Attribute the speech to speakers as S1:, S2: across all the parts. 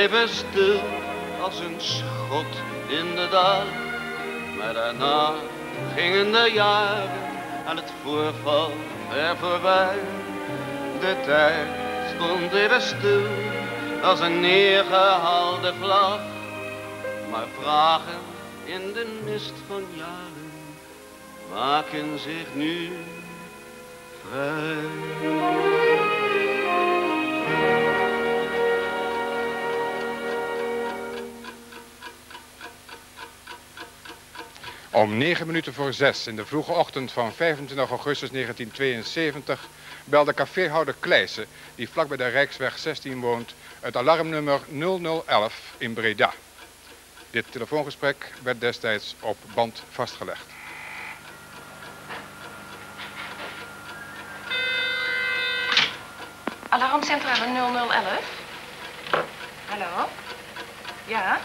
S1: even stil als een schot in de dal. Maar daarna gingen de jaren en het voorval ver voorbij. De tijd stond even stil als een neergehaalde vlag. Maar vragen in de mist van jaren maken zich nu vrij.
S2: Om 6:09 in de vroege ochtend van 25 augustus 1972 belde caféhouder Kleijsen, die vlak bij de Rijksweg 16 woont, het alarmnummer 0011 in Breda. Dit telefoongesprek werd destijds op band vastgelegd.
S3: Alarmcentrale 0011. Hallo? Ja?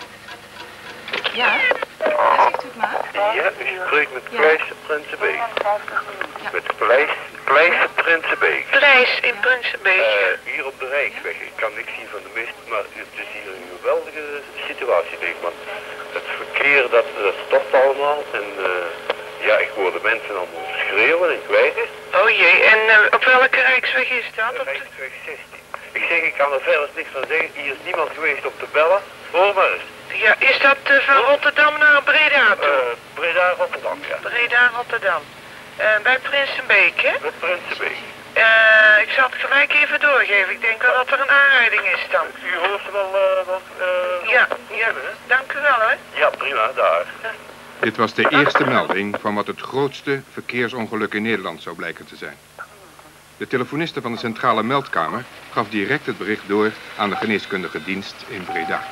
S3: Ja? Ja, zegt u het maar.
S4: Ja, u spreekt met Kleijsen Prinsenbeek. Met Kleijsen Prinsenbeek.
S5: Kleijs in Prinsenbeek.
S4: Hier op de Rijksweg. Ik kan niks zien van de mist, maar het is hier een geweldige situatie, denk ik. Want het verkeer, dat stopt allemaal. En ja, ik hoor de mensen allemaal schreeuwen en kwijten.
S5: Oh jee, en op welke Rijksweg is dat?
S4: De Rijksweg 16. Ik zeg, ik kan er verder niks van zeggen. Hier is niemand geweest om te bellen. Hoor maar eens.
S5: Ja, is dat van Rotterdam naar Breda toe?
S4: Breda, Rotterdam, ja.
S5: Breda, Rotterdam. Bij Prinsenbeek, hè?
S4: Met Prinsenbeek.
S5: Ik zal het gelijk even doorgeven. Ik denk wel dat er een aanrijding is dan.
S4: U hoort ze wel
S5: ja, dank u wel, hoor.
S4: Ja, prima, daar.
S2: Dit was de eerste melding van wat het grootste verkeersongeluk in Nederland zou blijken te zijn. De telefoniste van de centrale meldkamer gaf direct het bericht door aan de geneeskundige dienst in Breda.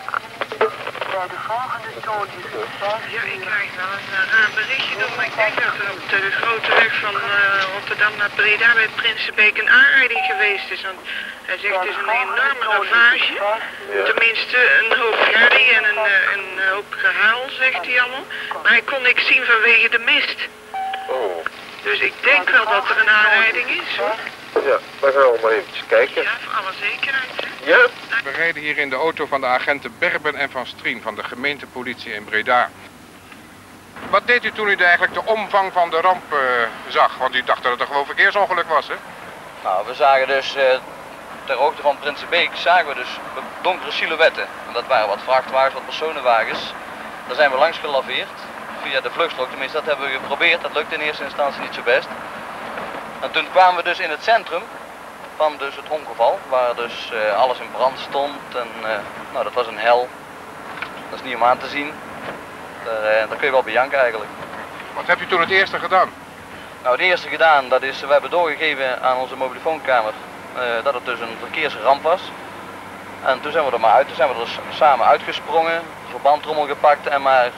S5: De volgende toon is ja, ik krijg wel een raar berichtje door, maar ik denk dat er op de grote weg van Rotterdam naar Breda bij Prinsenbeek een aanrijding geweest is. Want hij zegt het is een enorme ravage. Ja. Tenminste een hoop herrie en een hoop gehaal, zegt hij allemaal. Maar hij kon niks zien vanwege de mist.
S4: Oh.
S5: Dus ik denk wel dat er een aanrijding is, hoor.
S4: Ja, dan gaan we maar eventjes kijken.
S5: Ja, voor alle zekerheid, hè?
S4: Ja.
S2: We rijden hier in de auto van de agenten Berben en Van Strien van de gemeentepolitie in Breda. Wat deed u toen u eigenlijk de omvang van de ramp zag? Want u dacht dat het een gewoon verkeersongeluk was, hè?
S6: Nou, we zagen dus ter hoogte van Prinsenbeek zagen we dus donkere silhouetten. En dat waren wat vrachtwagens, wat personenwagens. Daar zijn we langs gelaveerd. Via de vluchtstrook, tenminste dat hebben we geprobeerd. Dat lukte in eerste instantie niet zo best. En toen kwamen we dus in het centrum van dus het ongeval, waar dus alles in brand stond en nou, dat was een hel. Dat is niet om aan te zien. Daar kun je wel bejanken eigenlijk.
S2: Wat hebt u toen het eerste gedaan?
S6: Nou, het eerste gedaan, dat is, we hebben doorgegeven aan onze mobielefoonkamer dat het dus een verkeersramp was. En toen zijn we er maar uit, toen zijn we er samen uitgesprongen, verbandtrommel gepakt en maar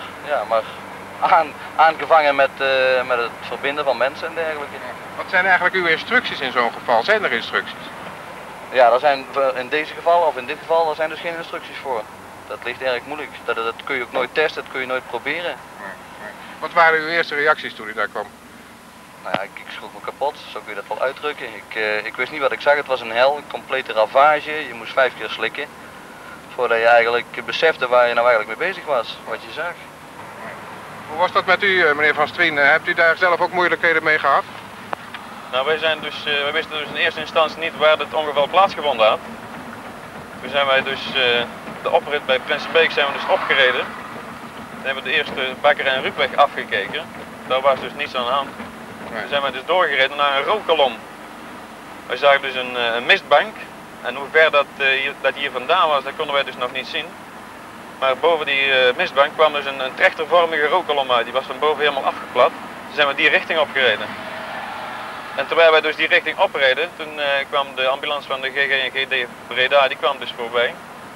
S6: aangevangen met het verbinden van mensen en dergelijke.
S2: Wat zijn eigenlijk uw instructies in zo'n geval? Zijn er instructies?
S6: Ja, er zijn in deze geval, of in dit geval, er zijn dus geen instructies voor. Dat ligt erg moeilijk. Dat kun je ook nooit testen, dat kun je nooit proberen.
S2: Nee. Wat waren uw eerste reacties toen u daar kwam?
S6: Nou ja, ik schrok me kapot, zo kun je dat wel uitdrukken. Ik wist niet wat ik zag, het was een hel, een complete ravage. Je moest 5 keer slikken. Voordat je eigenlijk besefte waar je nou eigenlijk mee bezig was, wat je zag.
S2: Hoe was dat met u, meneer Van Strien? Hebt u daar zelf ook moeilijkheden mee gehad?
S7: Nou, wij wisten dus in eerste instantie niet waar het ongeval plaatsgevonden had. Toen zijn wij dus de oprit bij Prinsenbeek zijn we dus opgereden. Toen hebben we de eerste Bakker en Ruupweg afgekeken. Daar was dus niets aan de hand. Toen zijn wij dus doorgereden naar een rookkolom. Wij zagen dus een mistbank. En hoe ver dat hier vandaan was, dat konden wij dus nog niet zien. Maar boven die mistbank kwam dus een trechtervormige rookkolom uit. Die was van boven helemaal afgeplat. Toen zijn we die richting opgereden. En terwijl wij dus die richting opreden, toen kwam de ambulance van de GG en GD Breda, die kwam dus voorbij.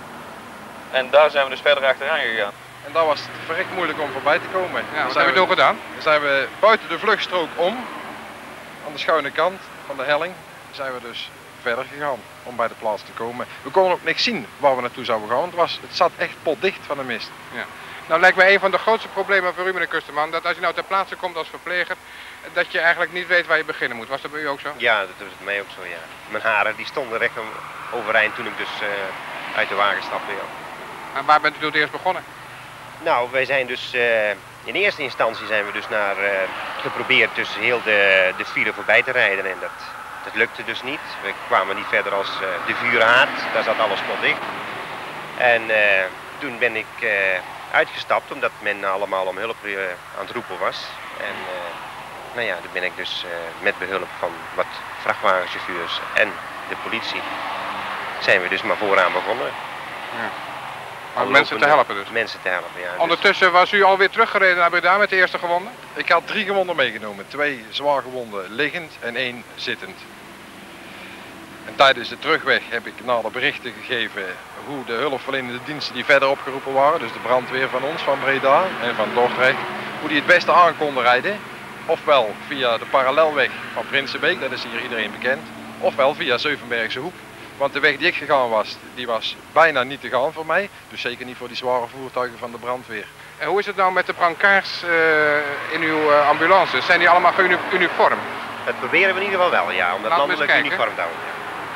S7: En daar zijn we dus verder achteraan gegaan.
S8: En daar was het verrekt moeilijk om voorbij te komen.
S2: Ja, wat hebben we toen gedaan?
S8: Dan zijn we buiten de vluchtstrook om, aan de schuine kant van de helling, zijn we dus verder gegaan om bij de plaats te komen. We konden ook niks zien waar we naartoe zouden gaan, want het zat echt potdicht van de mist.
S2: Ja. Nou lijkt mij een van de grootste problemen voor u, meneer Kusterman, dat als je nou ter plaatse komt als verpleger, dat je eigenlijk niet weet waar je beginnen moet. Was dat bij u ook zo?
S9: Ja, dat was bij mij ook zo, ja. Mijn haren die stonden recht overeind toen ik dus uit de wagen stapte, ja.
S2: En waar bent u het eerst begonnen?
S9: Nou, wij zijn dus in eerste instantie zijn we dus geprobeerd dus heel de file voorbij te rijden en dat lukte dus niet. We kwamen niet verder als de Vuurhaard, daar zat alles potdicht. En toen ben ik uitgestapt omdat men allemaal om hulp aan het roepen was. En nou ja, toen ben ik dus met behulp van wat vrachtwagenchauffeurs en de politie zijn we dus maar vooraan begonnen.
S2: Ja. Om mensen te helpen dus?
S9: Mensen te helpen, ja.
S2: Ondertussen was u alweer teruggereden naar Breda met de eerste gewonden?
S8: Ik had 3 gewonden meegenomen. 2 zwaar gewonden liggend en 1 zittend. En tijdens de terugweg heb ik nader berichten gegeven hoe de hulpverlenende diensten die verder opgeroepen waren, dus de brandweer van ons, van Breda en van Dordrecht, hoe die het beste aan konden rijden. Ofwel via de parallelweg van Prinsenbeek, dat is hier iedereen bekend, ofwel via Zevenbergse Hoek. Want de weg die ik gegaan was, die was bijna niet te gaan voor mij. Dus zeker niet voor die zware voertuigen van de brandweer.
S2: En hoe is het nou met de brancards in uw ambulances? Zijn die allemaal uniform?
S9: Dat proberen we in ieder geval wel, ja. Om dat landelijk uniform te houden.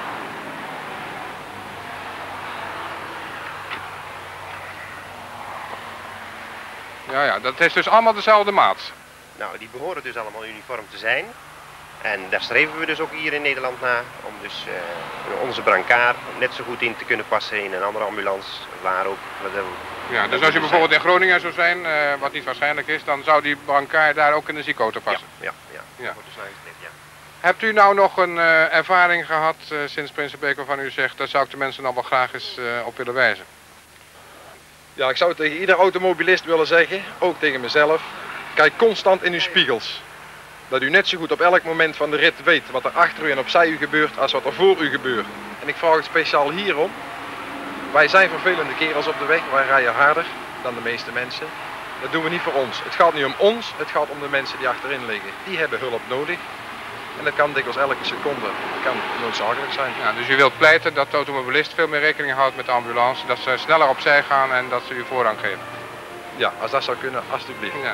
S2: Ja. Ja, dat is dus allemaal dezelfde maat.
S9: Nou, die behoren dus allemaal uniform te zijn. En daar streven we dus ook hier in Nederland naar, om dus onze brancard net zo goed in te kunnen passen in een andere ambulance, waar ook.
S2: Ja, dus als je bijvoorbeeld in Groningen zou zijn, wat niet waarschijnlijk is, dan zou die brancard daar ook in de ziekenauto passen?
S9: Ja.
S2: Ja.
S9: Wordt dus aangesleept, ja.
S2: Hebt u nou nog een ervaring gehad sinds Prinsenbeek waarvan u zegt, daar zou ik de mensen nog wel graag eens op willen wijzen?
S8: Ja, ik zou tegen ieder automobilist willen zeggen, ook tegen mezelf, kijk constant in uw spiegels. Dat u net zo goed op elk moment van de rit weet wat er achter u en opzij u gebeurt als wat er voor u gebeurt. En ik vraag het speciaal hierom. Wij zijn vervelende kerels op de weg, wij rijden harder dan de meeste mensen. Dat doen we niet voor ons. Het gaat niet om ons, het gaat om de mensen die achterin liggen. Die hebben hulp nodig. En dat kan dikwijls elke seconde. Dat kan noodzakelijk zijn.
S2: Ja, dus u wilt pleiten dat de automobilist veel meer rekening houdt met de ambulance, dat ze sneller opzij gaan en dat ze u voorrang geven?
S8: Ja, als dat zou kunnen, alstublieft.
S2: Ja.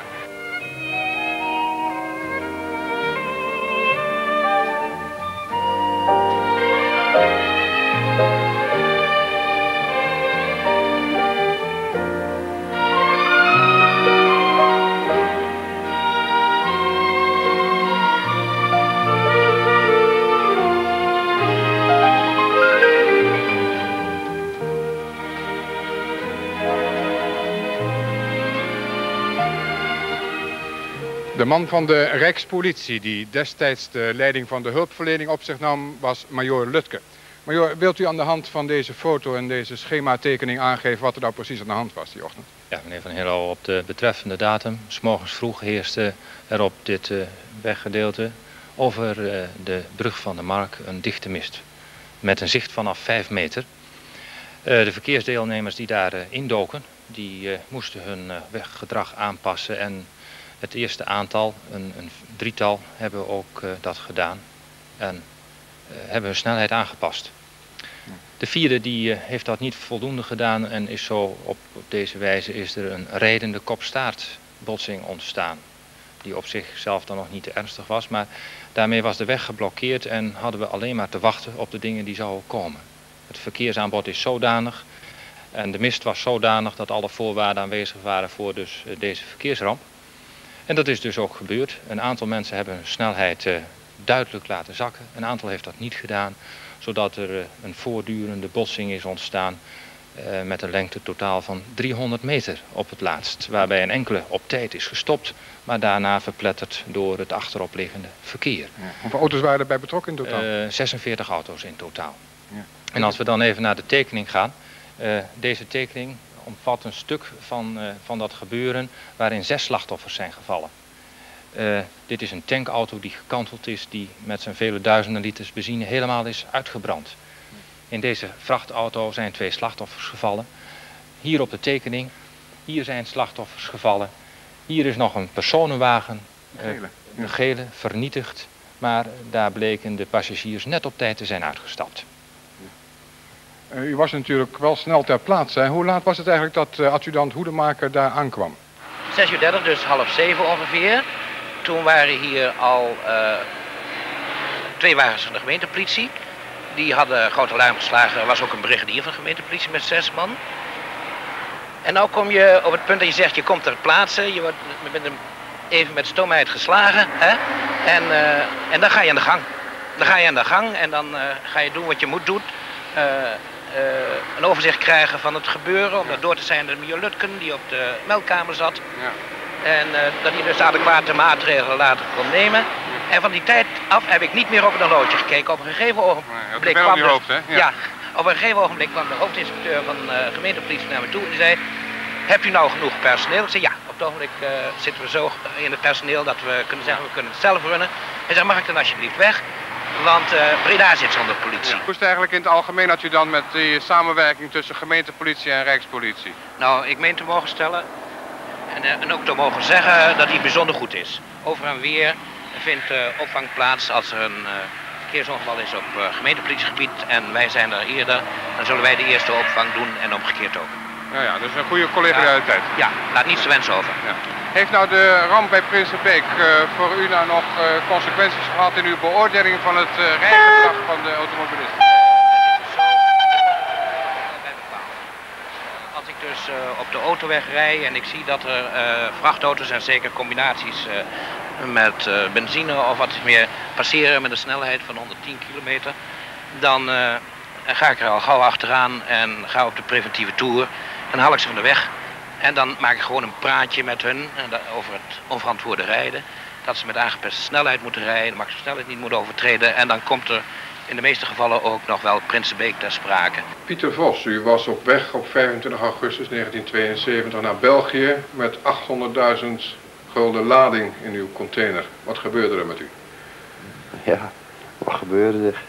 S2: De man van de Rijkspolitie die destijds de leiding van de hulpverlening op zich nam was majoor Lutke. Majoor, wilt u aan de hand van deze foto en deze schematekening aangeven wat er nou precies aan de hand was die ochtend?
S10: Ja, meneer Van Heerlo, op de betreffende datum, 's morgens vroeg, heerste er op dit weggedeelte over de brug van de Mark een dichte mist. Met een zicht vanaf 5 meter. De verkeersdeelnemers die daar indoken, die moesten hun weggedrag aanpassen en het eerste aantal, een 3-tal, hebben ook dat gedaan en hebben hun snelheid aangepast. De 4e die heeft dat niet voldoende gedaan en is zo op deze wijze is er een rijdende kop-staartbotsing ontstaan. Die op zichzelf dan nog niet te ernstig was, maar daarmee was de weg geblokkeerd en hadden we alleen maar te wachten op de dingen die zouden komen. Het verkeersaanbod is zodanig en de mist was zodanig dat alle voorwaarden aanwezig waren voor dus deze verkeersramp. En dat is dus ook gebeurd. Een aantal mensen hebben hun snelheid duidelijk laten zakken. Een aantal heeft dat niet gedaan, zodat er een voortdurende botsing is ontstaan met een lengte totaal van 300 meter op het laatst. Waarbij een enkele op tijd is gestopt, maar daarna verpletterd door het achteropliggende verkeer.
S2: Ja. Hoeveel auto's waren erbij betrokken in totaal?
S10: 46 auto's in totaal.
S2: Ja.
S10: En als we dan even naar de tekening gaan. Deze tekening omvat een stuk van dat gebeuren waarin 6 slachtoffers zijn gevallen. Dit is een tankauto die gekanteld is, die met zijn vele duizenden liters benzine helemaal is uitgebrand. In deze vrachtauto zijn 2 slachtoffers gevallen. Hier op de tekening, hier zijn slachtoffers gevallen. Hier is nog een personenwagen, de gele, vernietigd. Maar daar bleken de passagiers net op tijd te zijn uitgestapt.
S2: U was natuurlijk wel snel ter plaatse. Hoe laat was het eigenlijk dat adjudant Hoedemaker daar aankwam?
S11: 6:30, dus 6:30 ongeveer. Toen waren hier al 2 wagens van de gemeentepolitie. Die hadden groot alarm geslagen. Er was ook een brigadier van de gemeentepolitie met 6 man. En nou kom je op het punt dat je zegt, je komt ter plaatse, je bent hem even met stoomheid geslagen, hè? En dan ga je aan de gang. Dan ga je aan de gang en dan ga je doen wat je moet doen. Een overzicht krijgen van het gebeuren, om dat door te zijn aan de Lutken die op de meldkamer zat. Ja. En dat hij dus adequate maatregelen later kon nemen. En van die tijd af heb ik niet meer op een horloge gekeken. Op een gegeven ogenblik kwam op een gegeven ogenblik kwam de hoofdinspecteur van gemeentepolitie naar me toe en die zei: heb u nou genoeg personeel? Ik zei ja, op het ogenblik zitten we zo in het personeel dat we kunnen zeggen we kunnen het zelf runnen. Hij zei: mag ik dan alsjeblieft weg? Want Breda zit zonder politie.
S2: Ja. Hoe is het eigenlijk in het algemeen dat u dan met die samenwerking tussen gemeentepolitie en rijkspolitie?
S11: Nou, ik meen te mogen stellen en ook te mogen zeggen dat die bijzonder goed is. Over en weer vindt opvang plaats als er een verkeersongeval is op gemeentepolitiegebied en wij zijn er eerder, dan zullen wij de eerste opvang doen en omgekeerd ook.
S2: Ja, dus een goede collegialiteit.
S11: Ja, laat niets te wensen over.
S2: Ja. Heeft nou de ramp bij Prinsenbeek voor u nou nog consequenties gehad in uw beoordeling van het rijgedrag van de automobilist?
S11: Als ik dus op de autoweg rijd en ik zie dat er vrachtauto's en zeker combinaties met benzine of wat meer passeren met een snelheid van 110 kilometer, dan ga ik er al gauw achteraan en ga op de preventieve toer. Dan haal ik ze van de weg en dan maak ik gewoon een praatje met hun over het onverantwoorde rijden. Dat ze met aangepaste snelheid moeten rijden, de maximum snelheid niet moeten overtreden en dan komt er in de meeste gevallen ook nog wel Prinsenbeek ter sprake.
S2: Pieter Vos, u was op weg op 25 augustus 1972 naar België met 800.000 gulden lading in uw container. Wat gebeurde er met u?
S12: Ja, wat gebeurde er?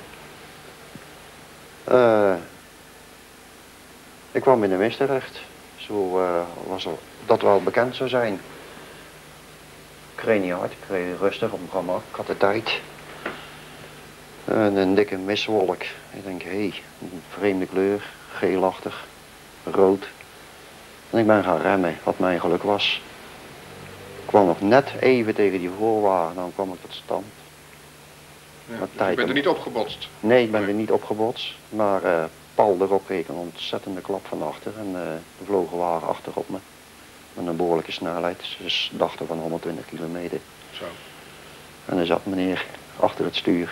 S12: Ik kwam in de mist terecht. Zo was dat wel bekend zou zijn. Ik reed niet hard, ik reed rustig op mijn gemak. Ik had de tijd. En een dikke mistwolk. Ik denk, hé, een vreemde kleur, geelachtig, rood. En ik ben gaan remmen, wat mijn geluk was. Ik kwam nog net even tegen die voorwagen, dan kwam ik tot stand.
S2: Ja, dus je bent er niet opgebotst?
S12: Nee, ik ben er niet opgebotst. Maar Paul erop kreeg een ontzettende klap van achter. En de vlogen wagen achterop me. Met een behoorlijke snelheid. Dus dachten van 120 kilometer.
S2: Zo.
S12: En er zat meneer achter het stuur.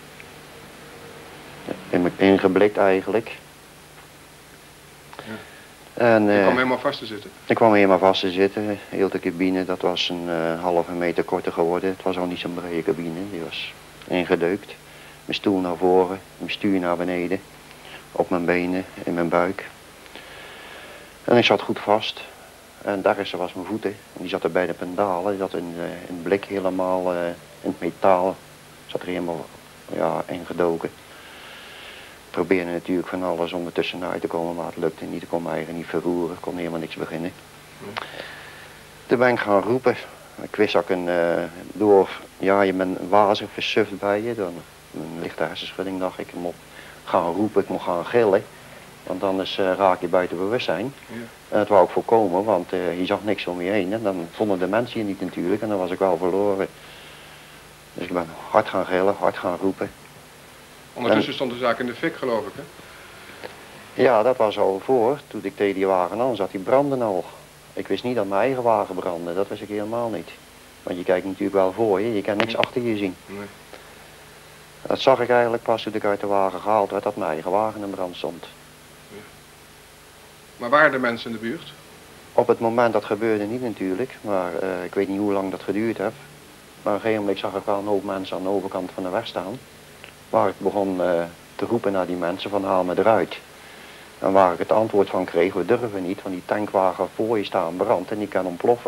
S12: Ingeblikt eigenlijk.
S2: Ja.
S12: En,
S2: je kwam helemaal vast te zitten?
S12: Ik kwam helemaal vast te zitten. Heel de cabine, dat was een halve meter korter geworden. Het was al niet zo'n brede cabine. Die was ingedeukt. Mijn stoel naar voren, mijn stuur naar beneden. Op mijn benen, in mijn buik. En ik zat goed vast. En daartussen was mijn voeten. En die zaten bij de pendalen. Die zat in het blik helemaal, in het metaal. Zat er helemaal ingedoken. Ik probeerde natuurlijk van alles om er tussenuit te komen, maar het lukte niet. Ik kon me eigenlijk niet verroeren. Ik kon helemaal niks beginnen. Toen ben ik gaan roepen. Ik wist dat ik je bent wazig versuft bij je. Dan een lichte hersenschudding dacht ik. Ik moet gaan roepen, ik moet gaan gillen. Want anders raak je buiten bewustzijn. Ja. En dat wou ik voorkomen, want je zag niks om je heen. En dan vonden de mensen je niet natuurlijk en dan was ik wel verloren. Dus ik ben hard gaan gillen, hard gaan roepen.
S2: Ondertussen stond de zaak in de fik, geloof ik, hè?
S12: Ja, dat was al voor. Toen ik tegen die wagen aan zat, die brandde al. Ik wist niet dat mijn eigen wagen brandde, dat wist ik helemaal niet. Want je kijkt natuurlijk wel voor je kan niks achter je zien.
S2: Nee.
S12: Dat zag ik eigenlijk pas toen ik uit de wagen gehaald werd, dat mijn eigen wagen in brand stond.
S2: Ja. Maar waren er mensen in de buurt?
S12: Op het moment dat gebeurde niet natuurlijk, maar ik weet niet hoe lang dat geduurd heeft. Maar op een gegeven moment zag ik wel een hoop mensen aan de overkant van de weg staan. Waar ik begon te roepen naar die mensen van haal me eruit. En waar ik het antwoord van kreeg, we durven niet, want die tankwagen voor je staan brandt en die kan ontploffen.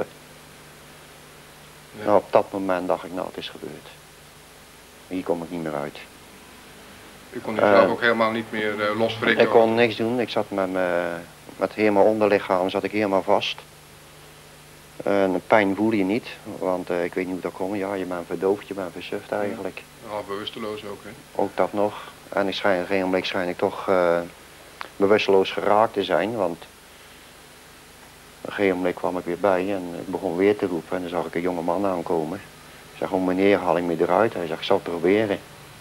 S12: Ja. Nou, op dat moment dacht ik, nou het is gebeurd. Hier kom ik niet meer uit.
S2: U kon zelf ook helemaal niet meer loswrikken?
S12: Ik kon niks doen, ik zat met helemaal onderlichaam zat ik helemaal vast. En pijn voel je niet, want ik weet niet hoe dat komt. Ja, je bent verdoofd, je bent versuft eigenlijk.
S2: Half bewusteloos ook, hè?
S12: Ook dat nog. En op een gegeven moment schijn ik toch bewusteloos geraakt te zijn, want op een gegeven moment kwam ik weer bij en ik begon weer te roepen en dan zag ik een jonge man aankomen. Ik zeg, oh meneer, haal ik me eruit? Hij zegt, ik zal het proberen.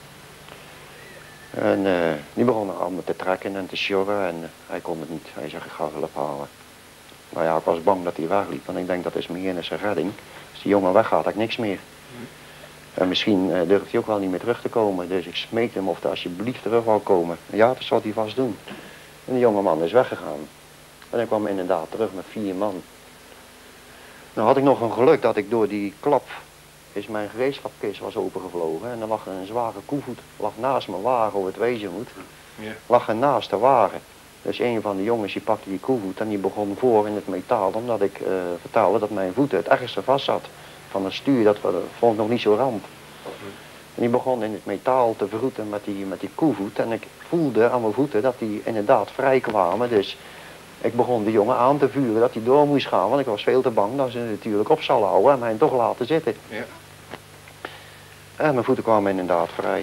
S12: En die begon aan me te trekken en te sjorren en hij kon het niet. Hij zegt, ik ga hulp halen. Nou ja, ik was bang dat hij wegliep, want ik denk dat is mijn enige redding. Als die jongen weggaat, heb ik niks meer. En misschien durft hij ook wel niet meer terug te komen. Dus ik smeekte hem of hij alsjeblieft terug wou komen. Ja, dat zal hij vast doen. En de jongeman is weggegaan. En ik kwam inderdaad terug met 4 man. Nou had ik nog een geluk dat ik door die klap is mijn gereedschapkist was opengevlogen. En er lag een zware koevoet, lag naast mijn wagen, hoe het wezen moet.
S2: Ja.
S12: Lag er naast de wagen. Dus een van de jongens die pakte die koevoet en die begon voor in het metaal. Omdat ik vertelde dat mijn voeten het ergste vast zat. Van het stuur, dat vond ik nog niet zo ramp. En die begon in het metaal te vroeten met die koevoet. En ik voelde aan mijn voeten dat die inderdaad vrij kwamen. Dus ik begon de jongen aan te vuren dat hij door moest gaan. Want ik was veel te bang dat ze natuurlijk op zal houden en mij toch laten zitten.
S2: Ja.
S12: En mijn voeten kwamen inderdaad vrij.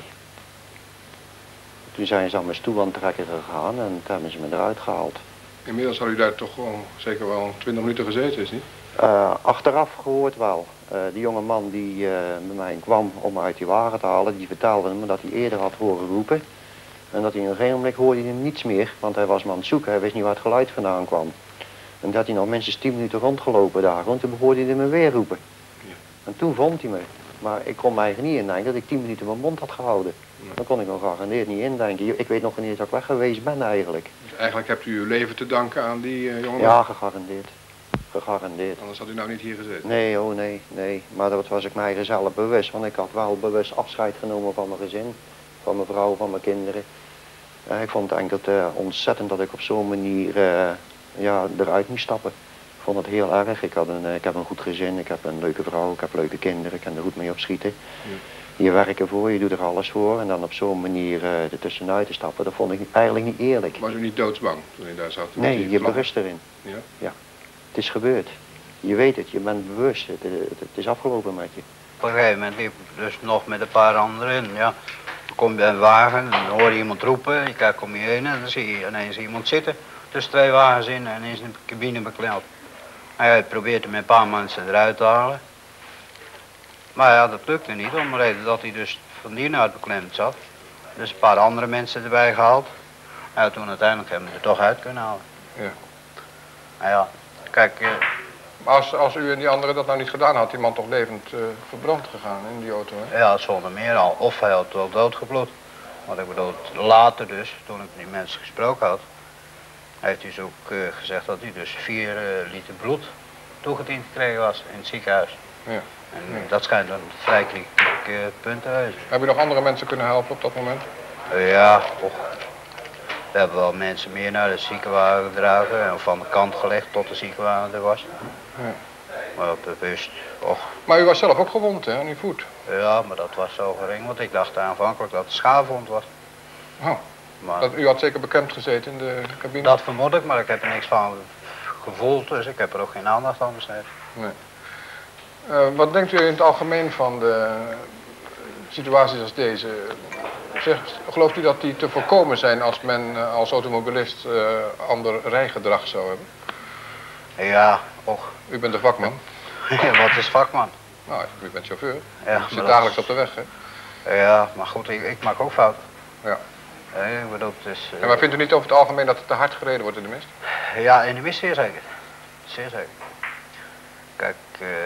S12: Toen zijn ze aan mijn stoel aan het trekken gegaan en toen hebben ze me eruit gehaald.
S2: Inmiddels had u daar toch gewoon zeker wel 20 minuten gezeten, is niet?
S12: Achteraf gehoord wel. Die jonge man die bij mij kwam om me uit die wagen te halen, die vertelde me dat hij eerder had horen roepen. En dat hij in een gegeven moment hoorde hij hem niets meer, want hij was me aan het zoeken, hij wist niet waar het geluid vandaan kwam. En dat hij nog minstens 10 minuten rondgelopen daar, want toen hoorde hij me weer roepen.
S2: Ja.
S12: En toen vond hij me. Maar ik kon mij niet indenken dat ik 10 minuten mijn mond had gehouden.
S2: Ja.
S12: Dan kon ik nog gegarandeerd niet indenken. Ik weet nog niet eens dat ik weg geweest ben eigenlijk.
S2: Dus eigenlijk hebt u uw leven te danken aan die jongeman?
S12: Ja, gegarandeerd. Gegarandeerd.
S2: Anders had u nou niet hier gezeten?
S12: Nee, oh nee, nee. Maar dat was ik mij zelf bewust. Want ik had wel bewust afscheid genomen van mijn gezin. Van mijn vrouw, van mijn kinderen. Ik vond het eigenlijk ontzettend dat ik op zo'n manier ja, eruit moest stappen. Ik vond het heel erg. Ik heb een goed gezin, ik heb een leuke vrouw, ik heb leuke kinderen. Ik kan er goed mee op schieten. Ja. Je werkt ervoor, je doet er alles voor. En dan op zo'n manier er tussenuit te stappen, dat vond ik eigenlijk niet eerlijk.
S2: Was u niet doodsbang toen u daar zat?
S12: Nee, je berust erin.
S2: Ja?
S12: Ja. Het is gebeurd. Je weet het, je bent bewust. Het is afgelopen met je.
S13: Op een gegeven moment liep ik dus nog met een paar anderen. Ja. Dan kom je bij een wagen en dan hoor je iemand roepen. Je kijkt om je heen en dan zie je ineens iemand zitten. Tussen 2 wagens in en is een cabine beklemd. Hij probeert hem een paar mensen eruit te halen. Maar ja, dat lukte niet, om de reden dat hij dus van hieruit beklemd zat. Dus een paar andere mensen erbij gehaald. En toen uiteindelijk hebben we er toch uit kunnen halen.
S2: Ja.
S13: Nou ja, kijk...
S2: Maar als u en die anderen dat nou niet gedaan had, die man toch levend verbrand gegaan in die auto, hè?
S13: Ja, zonder meer al. Of hij had wel doodgebloed. Want ik bedoel, later dus, toen ik die mensen gesproken had, heeft hij dus ook gezegd dat hij dus 4 liter bloed toegediend gekregen was in het ziekenhuis.
S2: Ja.
S13: En dat schijnt een vrij kritiek punt te wezen.
S2: Heb je nog andere mensen kunnen helpen op dat moment?
S13: Ja, och. We hebben wel mensen meer naar de ziekenwagen gedragen en van de kant gelegd tot de ziekenwagen er was.
S2: Ja.
S13: Maar bewust, och.
S2: Maar u was zelf ook gewond, hè, aan uw voet?
S13: Ja, maar dat was zo gering, want ik dacht aanvankelijk dat het schaafwond was.
S2: Oh.
S13: Maar
S2: U had zeker bekend gezeten in de cabine?
S13: dat vermoed ik, maar ik heb er niks van gevoeld, dus ik heb er ook geen aandacht aan besteed.
S2: Nee. Wat denkt u in het algemeen van de situaties als deze? Gelooft u dat die te voorkomen zijn als men als automobilist ander rijgedrag zou hebben?
S13: Ja, och.
S2: U bent de vakman?
S13: Wat is vakman?
S2: Nou, u bent chauffeur.
S13: Ja,
S2: U zit dagelijks op de weg, hè?
S13: Ja, maar goed, ik maak ook fouten.
S2: Ja.
S13: Ik bedoel, het is...
S2: En maar vindt u niet over het algemeen dat het te hard gereden wordt in de mist?
S13: Ja, in de mist zeer zeker. Zeer zeker. Kijk,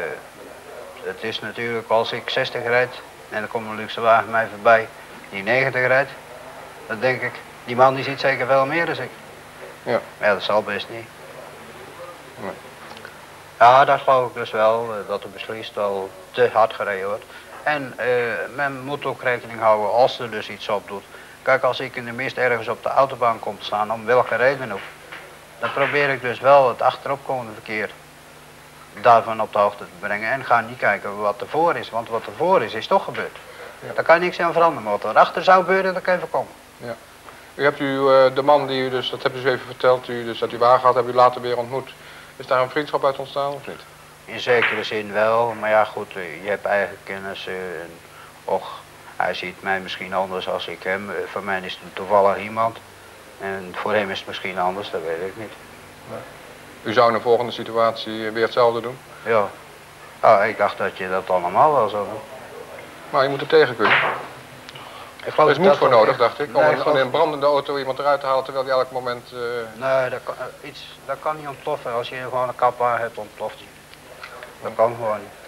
S13: het is natuurlijk als ik 60 rijd en er komt een luxe wagen mij voorbij die 90 rijdt, dan denk ik, die man die ziet zeker veel meer dan ik.
S2: Ja.
S13: Ja, dat zal best niet.
S2: Nee.
S13: Ja, dat geloof ik dus wel, dat er beslist wel te hard gereden wordt. En men moet ook rekening houden als er dus iets op doet. Kijk, als ik in de mist ergens op de autobaan kom te staan, om welke reden ook, dan probeer ik dus wel het achteropkomende verkeer daarvan op de hoogte te brengen. En ga niet kijken wat ervoor is, want wat ervoor is toch gebeurd. Ja. Daar kan je niks aan veranderen, maar wat erachter zou gebeuren, dat kan je voorkomen.
S2: Ja. U hebt de man die u dus, dat hebt u dus even verteld, u dus dat u wagen had, hebt u later weer ontmoet. Is daar een vriendschap uit ontstaan of niet?
S13: In zekere zin wel, maar ja goed, je hebt eigen kennis en och, hij ziet mij misschien anders als ik hem. Voor mij is het toevallig iemand en voor hem is het misschien anders, dat weet ik niet.
S2: Nee. U zou in de volgende situatie weer hetzelfde doen?
S13: Ja. Ah, ik dacht dat je dat allemaal wel zou doen.
S2: Maar je moet er tegen kunnen.
S13: Ik geloof
S2: Er is moed voor nodig, dacht ik, om
S13: Nee,
S2: in een brandende auto iemand eruit te halen terwijl die elk moment...
S13: Nee, dat kan niet ontploffen. Als je gewoon een kap aan hebt, ontploft hij. Dat kan gewoon niet.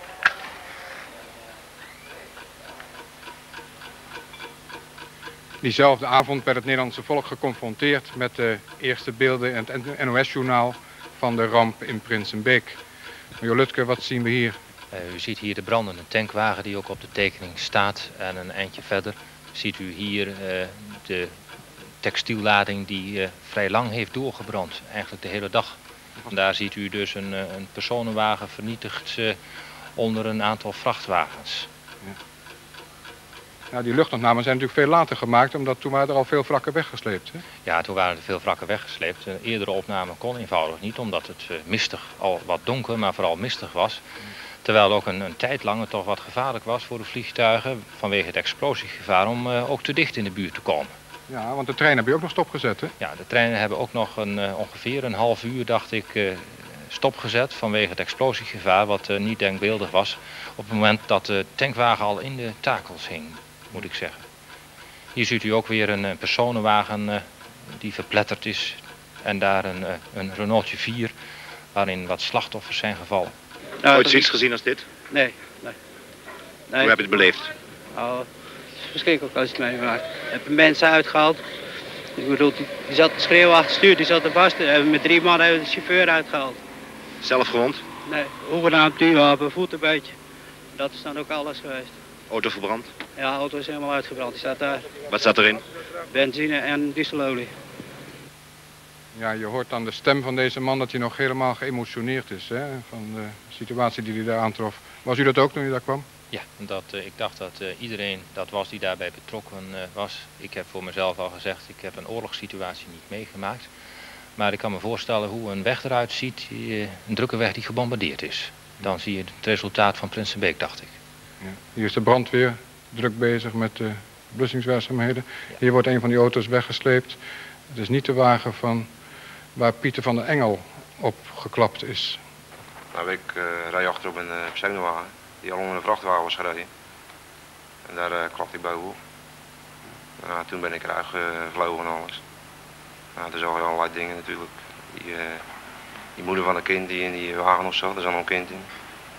S2: Diezelfde avond werd het Nederlandse volk geconfronteerd met de eerste beelden in het NOS-journaal van de ramp in Prinsenbeek. Meneer Lutke, wat zien we hier?
S10: U ziet hier de brandende tankwagen die ook op de tekening staat. En een eindje verder ziet u hier de textiellading die vrij lang heeft doorgebrand. Eigenlijk de hele dag. En daar ziet u dus een personenwagen vernietigd onder een aantal vrachtwagens.
S2: Ja, die luchtopnamen zijn natuurlijk veel later gemaakt, omdat toen waren er al veel wrakken weggesleept. Hè?
S10: Ja, toen waren er veel wrakken weggesleept. Een eerdere opname kon eenvoudig niet, omdat het mistig, al wat donker, maar vooral mistig was. Terwijl ook een tijd lang het toch wat gevaarlijk was voor de vliegtuigen, vanwege het explosiegevaar, om ook te dicht in de buurt te komen.
S2: Ja, want de treinen heb je ook nog stopgezet, hè?
S10: Ja, de treinen hebben ook nog ongeveer een half uur, dacht ik, stopgezet vanwege het explosiegevaar, wat niet denkbeeldig was, op het moment dat de tankwagen al in de takels hing, moet ik zeggen. Hier ziet u ook weer een personenwagen die verpletterd is en daar een Renaultje 4 waarin wat slachtoffers zijn gevallen.
S14: Ooit zoiets gezien als dit?
S15: Nee.
S14: Hoe heb je het beleefd?
S15: Oh, het is verschrikkelijk als je het meemaakt. Ik heb mensen uitgehaald. Ik bedoel, die zat te schreeuwen achter het stuur, die zat er vast. Met 3 man hebben we de chauffeur uitgehaald.
S14: Zelf gewond?
S15: Nee, hoegenaamd vuurwapen, voet een beetje. Dat is dan ook alles geweest.
S14: Auto verbrand?
S15: Ja, de auto is helemaal uitgebrand, die staat daar.
S14: Wat zat erin?
S15: Benzine en dieselolie.
S2: Ja, je hoort aan de stem van deze man dat hij nog helemaal geëmotioneerd is, hè, van de situatie die hij daar aantrof. Was u dat ook toen u daar kwam?
S10: Ja, ik dacht dat iedereen dat was die daarbij betrokken was. Ik heb voor mezelf al gezegd, ik heb een oorlogssituatie niet meegemaakt. Maar ik kan me voorstellen hoe een weg eruit ziet, een drukke weg die gebombardeerd is. Dan zie je het resultaat van Prinsenbeek, dacht ik.
S2: Ja. Hier is de brandweer druk bezig met blussingswerkzaamheden. Ja. Hier wordt een van die auto's weggesleept. Het is niet de wagen van waar Pieter van der Engel op geklapt is.
S16: Nou, ik rij achterop een personenwagen die al onder een vrachtwagen was gereden. En daar klapte ik bovenop. Nou, toen ben ik eruit gevlogen en alles. Nou, er zag je allerlei dingen natuurlijk. Die moeder van een kind die in die wagen of zat, er zat nog een kind in.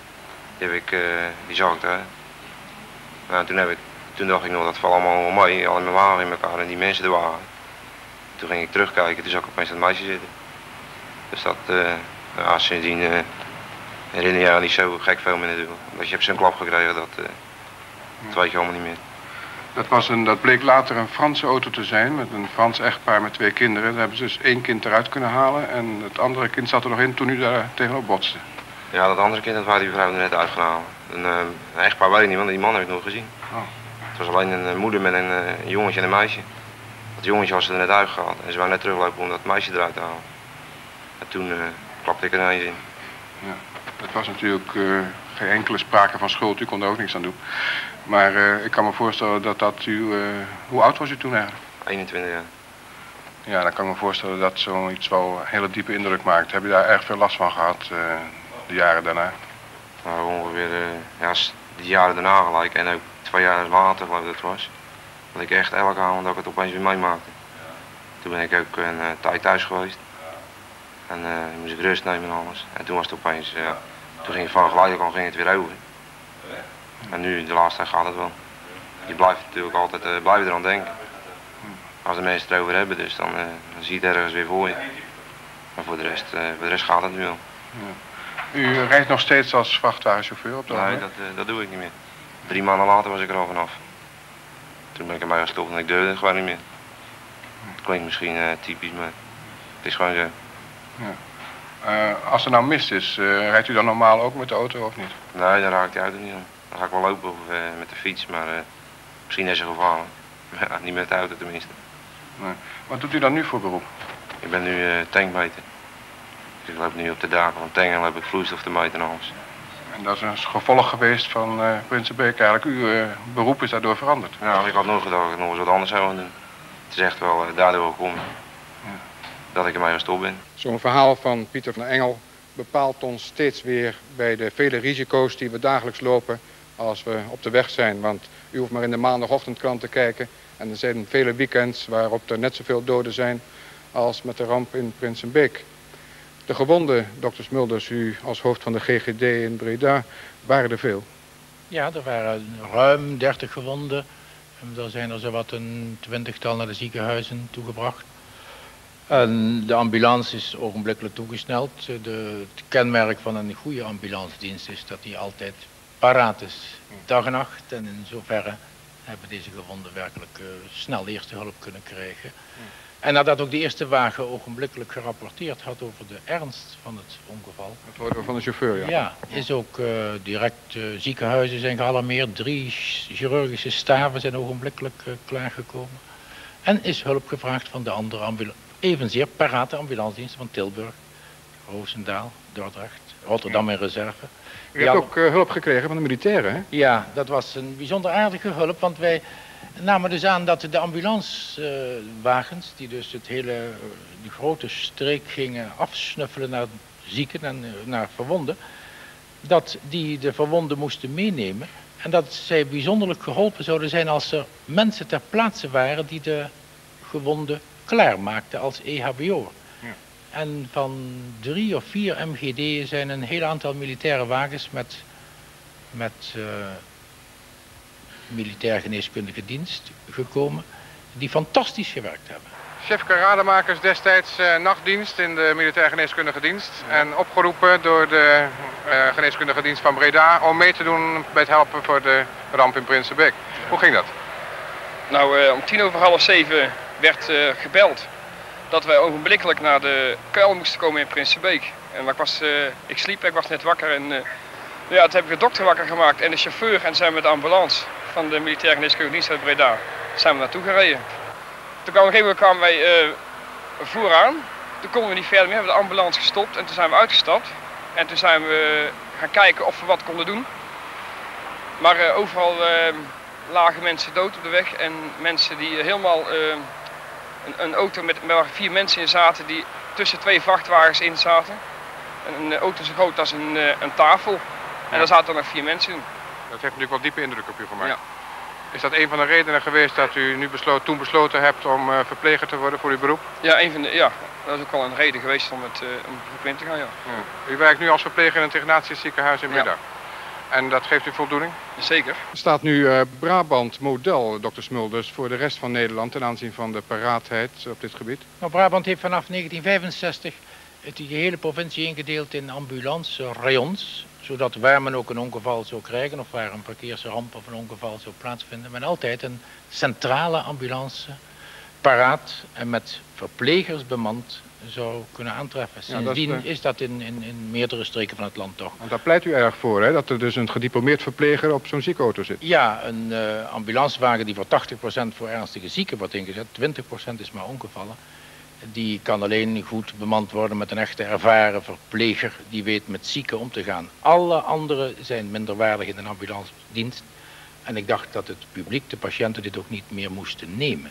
S16: Die zag ik daar. Nou, toen dacht ik nog, dat valt allemaal mee, al in mijn wagen in elkaar en die mensen de wagen. Toen ging ik terugkijken, toen zag ik opeens dat meisje zitten. Dus dat, sindsdien herinner je niet zo gek veel meer natuurlijk. Omdat je hebt zo'n klap gekregen, dat weet je allemaal niet meer.
S2: Dat bleek later een Franse auto te zijn, met een Frans echtpaar met 2 kinderen. Daar hebben ze dus 1 kind eruit kunnen halen en het andere kind zat er nog in toen u daar tegenop botste.
S16: Ja, dat andere kind, dat waren die vrouw er net uitgehaald. Een echtpaar weet ik niet, want die man heb ik nog gezien.
S2: Oh.
S16: Het was alleen een moeder met een jongetje en een meisje. Dat jongetje was er net uitgehaald en ze waren net teruglopen om dat meisje eruit te halen. En toen klapte ik er ineens in.
S2: Ja, het was natuurlijk geen enkele sprake van schuld, u kon er ook niks aan doen. Maar ik kan me voorstellen dat u... hoe oud was u toen eigenlijk?
S16: 21 jaar.
S2: Ja, dan kan ik me voorstellen dat zoiets wel een hele diepe indruk maakt. Heb je daar erg veel last van gehad de jaren daarna?
S16: Nou, ongeveer die jaren daarna gelijk en ook 2 jaar later geloof ik dat het was. Dat ik echt elke avond dat ik het opeens weer meemaakte. Toen ben ik ook een tijd thuis geweest. En moest ik rust nemen en alles. En toen was het opeens, toen ging het van geleidelijk al ging het weer over. En nu, de laatste tijd gaat het wel. Je blijft natuurlijk altijd blijven eraan denken. Als de mensen het erover hebben, dus dan zie je het ergens weer voor je. Maar voor de rest gaat het nu wel.
S2: Ja. U rijdt nog steeds als vrachtwagenchauffeur op de
S16: Nee, dat doe ik niet meer. 3 maanden later was ik er al vanaf. Toen ben ik ermee gestopt en ik durfde het gewoon niet meer. Het klinkt misschien typisch, maar het is gewoon zo.
S2: Ja. Als er nou mist is, rijdt u dan normaal ook met de auto of niet?
S16: Nee, dan raak ik de auto niet aan. Dan ga ik wel lopen of met de fiets, maar misschien is het gevaarlijk. Ja, niet met de auto tenminste.
S2: Nee. Wat doet u dan nu voor beroep?
S16: Ik ben nu tankmeter. Dus ik loop nu op de daken van tanken en loop ik vloeistof te meten en alles.
S2: En dat is een gevolg geweest van Prinsenbeek eigenlijk. Uw beroep is daardoor veranderd.
S16: Ja, ik had nog gedacht dat ik nog eens wat anders zou gaan doen. Het is echt wel daardoor gekomen dat ik ermee gestopt ben.
S2: Zo'n verhaal van Pieter van der Engel bepaalt ons steeds weer bij de vele risico's die we dagelijks lopen als we op de weg zijn. Want u hoeft maar in de maandagochtendkrant te kijken. En er zijn vele weekends waarop er net zoveel doden zijn als met de ramp in Prinsenbeek. De gewonden, dokter Smulders, u als hoofd van de GGD in Breda, waren er veel?
S11: Ja, er waren ruim 30 gewonden. Er zijn er zowat een 20-tal naar de ziekenhuizen toegebracht. En de ambulance is ogenblikkelijk toegesneld. Het kenmerk van een goede ambulancedienst is dat die altijd paraat is, dag en nacht. En in zoverre hebben deze gewonden werkelijk snel eerste hulp kunnen krijgen. En nadat ook de eerste wagen ogenblikkelijk gerapporteerd had over de ernst van het ongeval.
S2: Dat hoorden we van de chauffeur, ja.
S11: Ja, is ook direct ziekenhuizen zijn gealarmeerd. 3 chirurgische staven zijn ogenblikkelijk klaargekomen. En is hulp gevraagd van de andere evenzeer parate ambulancediensten van Tilburg, Roosendaal, Dordrecht, Rotterdam in reserve.
S2: U hebt ook hulp gekregen van de militairen, hè?
S11: Ja, dat was een bijzonder aardige hulp, want wij namen dus aan dat de ambulancewagens, die dus die grote streek gingen afsnuffelen naar zieken en naar verwonden, dat die de verwonden moesten meenemen en dat zij bijzonderlijk geholpen zouden zijn als er mensen ter plaatse waren die de gewonden klaarmaakten als EHBO. Ja. En van 3 of 4 MGD'en zijn een heel aantal militaire wagens met militair geneeskundige dienst gekomen, die fantastisch gewerkt hebben.
S2: Chef Karademakers destijds nachtdienst in de militair geneeskundige dienst en opgeroepen door de geneeskundige dienst van Breda om mee te doen bij het helpen voor de ramp in Prinsenbeek. Hoe ging dat?
S17: Nou, om 6:10 werd gebeld dat wij ogenblikkelijk naar de kuil moesten komen in Prinsenbeek. En ik sliep, ik was net wakker en ja, toen heb ik de dokter wakker gemaakt en de chauffeur en zijn we met de ambulance van de militaire geneeskundige dienst uit Breda zijn we naartoe gereden. Toen op een gegeven moment kwamen wij vooraan, toen konden we niet verder meer, hebben we de ambulance gestopt en toen zijn we uitgestapt. En toen zijn we gaan kijken of we wat konden doen. Maar overal lagen mensen dood op de weg en mensen die helemaal een auto waar 4 mensen in zaten die tussen 2 vrachtwagens in zaten. Een auto zo groot als een tafel en daar zaten nog 4 mensen in.
S2: Dat heeft natuurlijk wel diepe indruk op u gemaakt.
S17: Ja.
S2: Is dat een van de redenen geweest dat u nu toen besloten hebt om verpleger te worden voor uw beroep?
S17: Ja, dat is ook wel een reden geweest om het beroep in te gaan, ja.
S2: U werkt nu als verpleger in het Ignatius ziekenhuis in Breda. Ja. En dat geeft u voldoening?
S17: Zeker.
S2: Er staat nu Brabant model, dokter Smulders, voor de rest van Nederland ten aanzien van de paraatheid op dit gebied?
S11: Nou, Brabant heeft vanaf 1965 die gehele provincie ingedeeld in ambulance-rayons, zodat waar men ook een ongeval zou krijgen of waar een verkeersramp of een ongeval zou plaatsvinden, men altijd een centrale ambulance paraat en met verplegers bemand zou kunnen aantreffen. Sindsdien is dat in meerdere streken van het land toch.
S2: Want daar pleit u erg voor, hè? Dat er dus een gediplomeerd verpleger op zo'n ziekenauto zit.
S11: Ja, een ambulancewagen die voor 80% voor ernstige zieken wordt ingezet, 20% is maar ongevallen. Die kan alleen goed bemand worden met een echte ervaren verpleger die weet met zieken om te gaan. Alle anderen zijn minderwaardig in een ambulancedienst. En ik dacht dat het publiek, de patiënten, dit ook niet meer moesten nemen.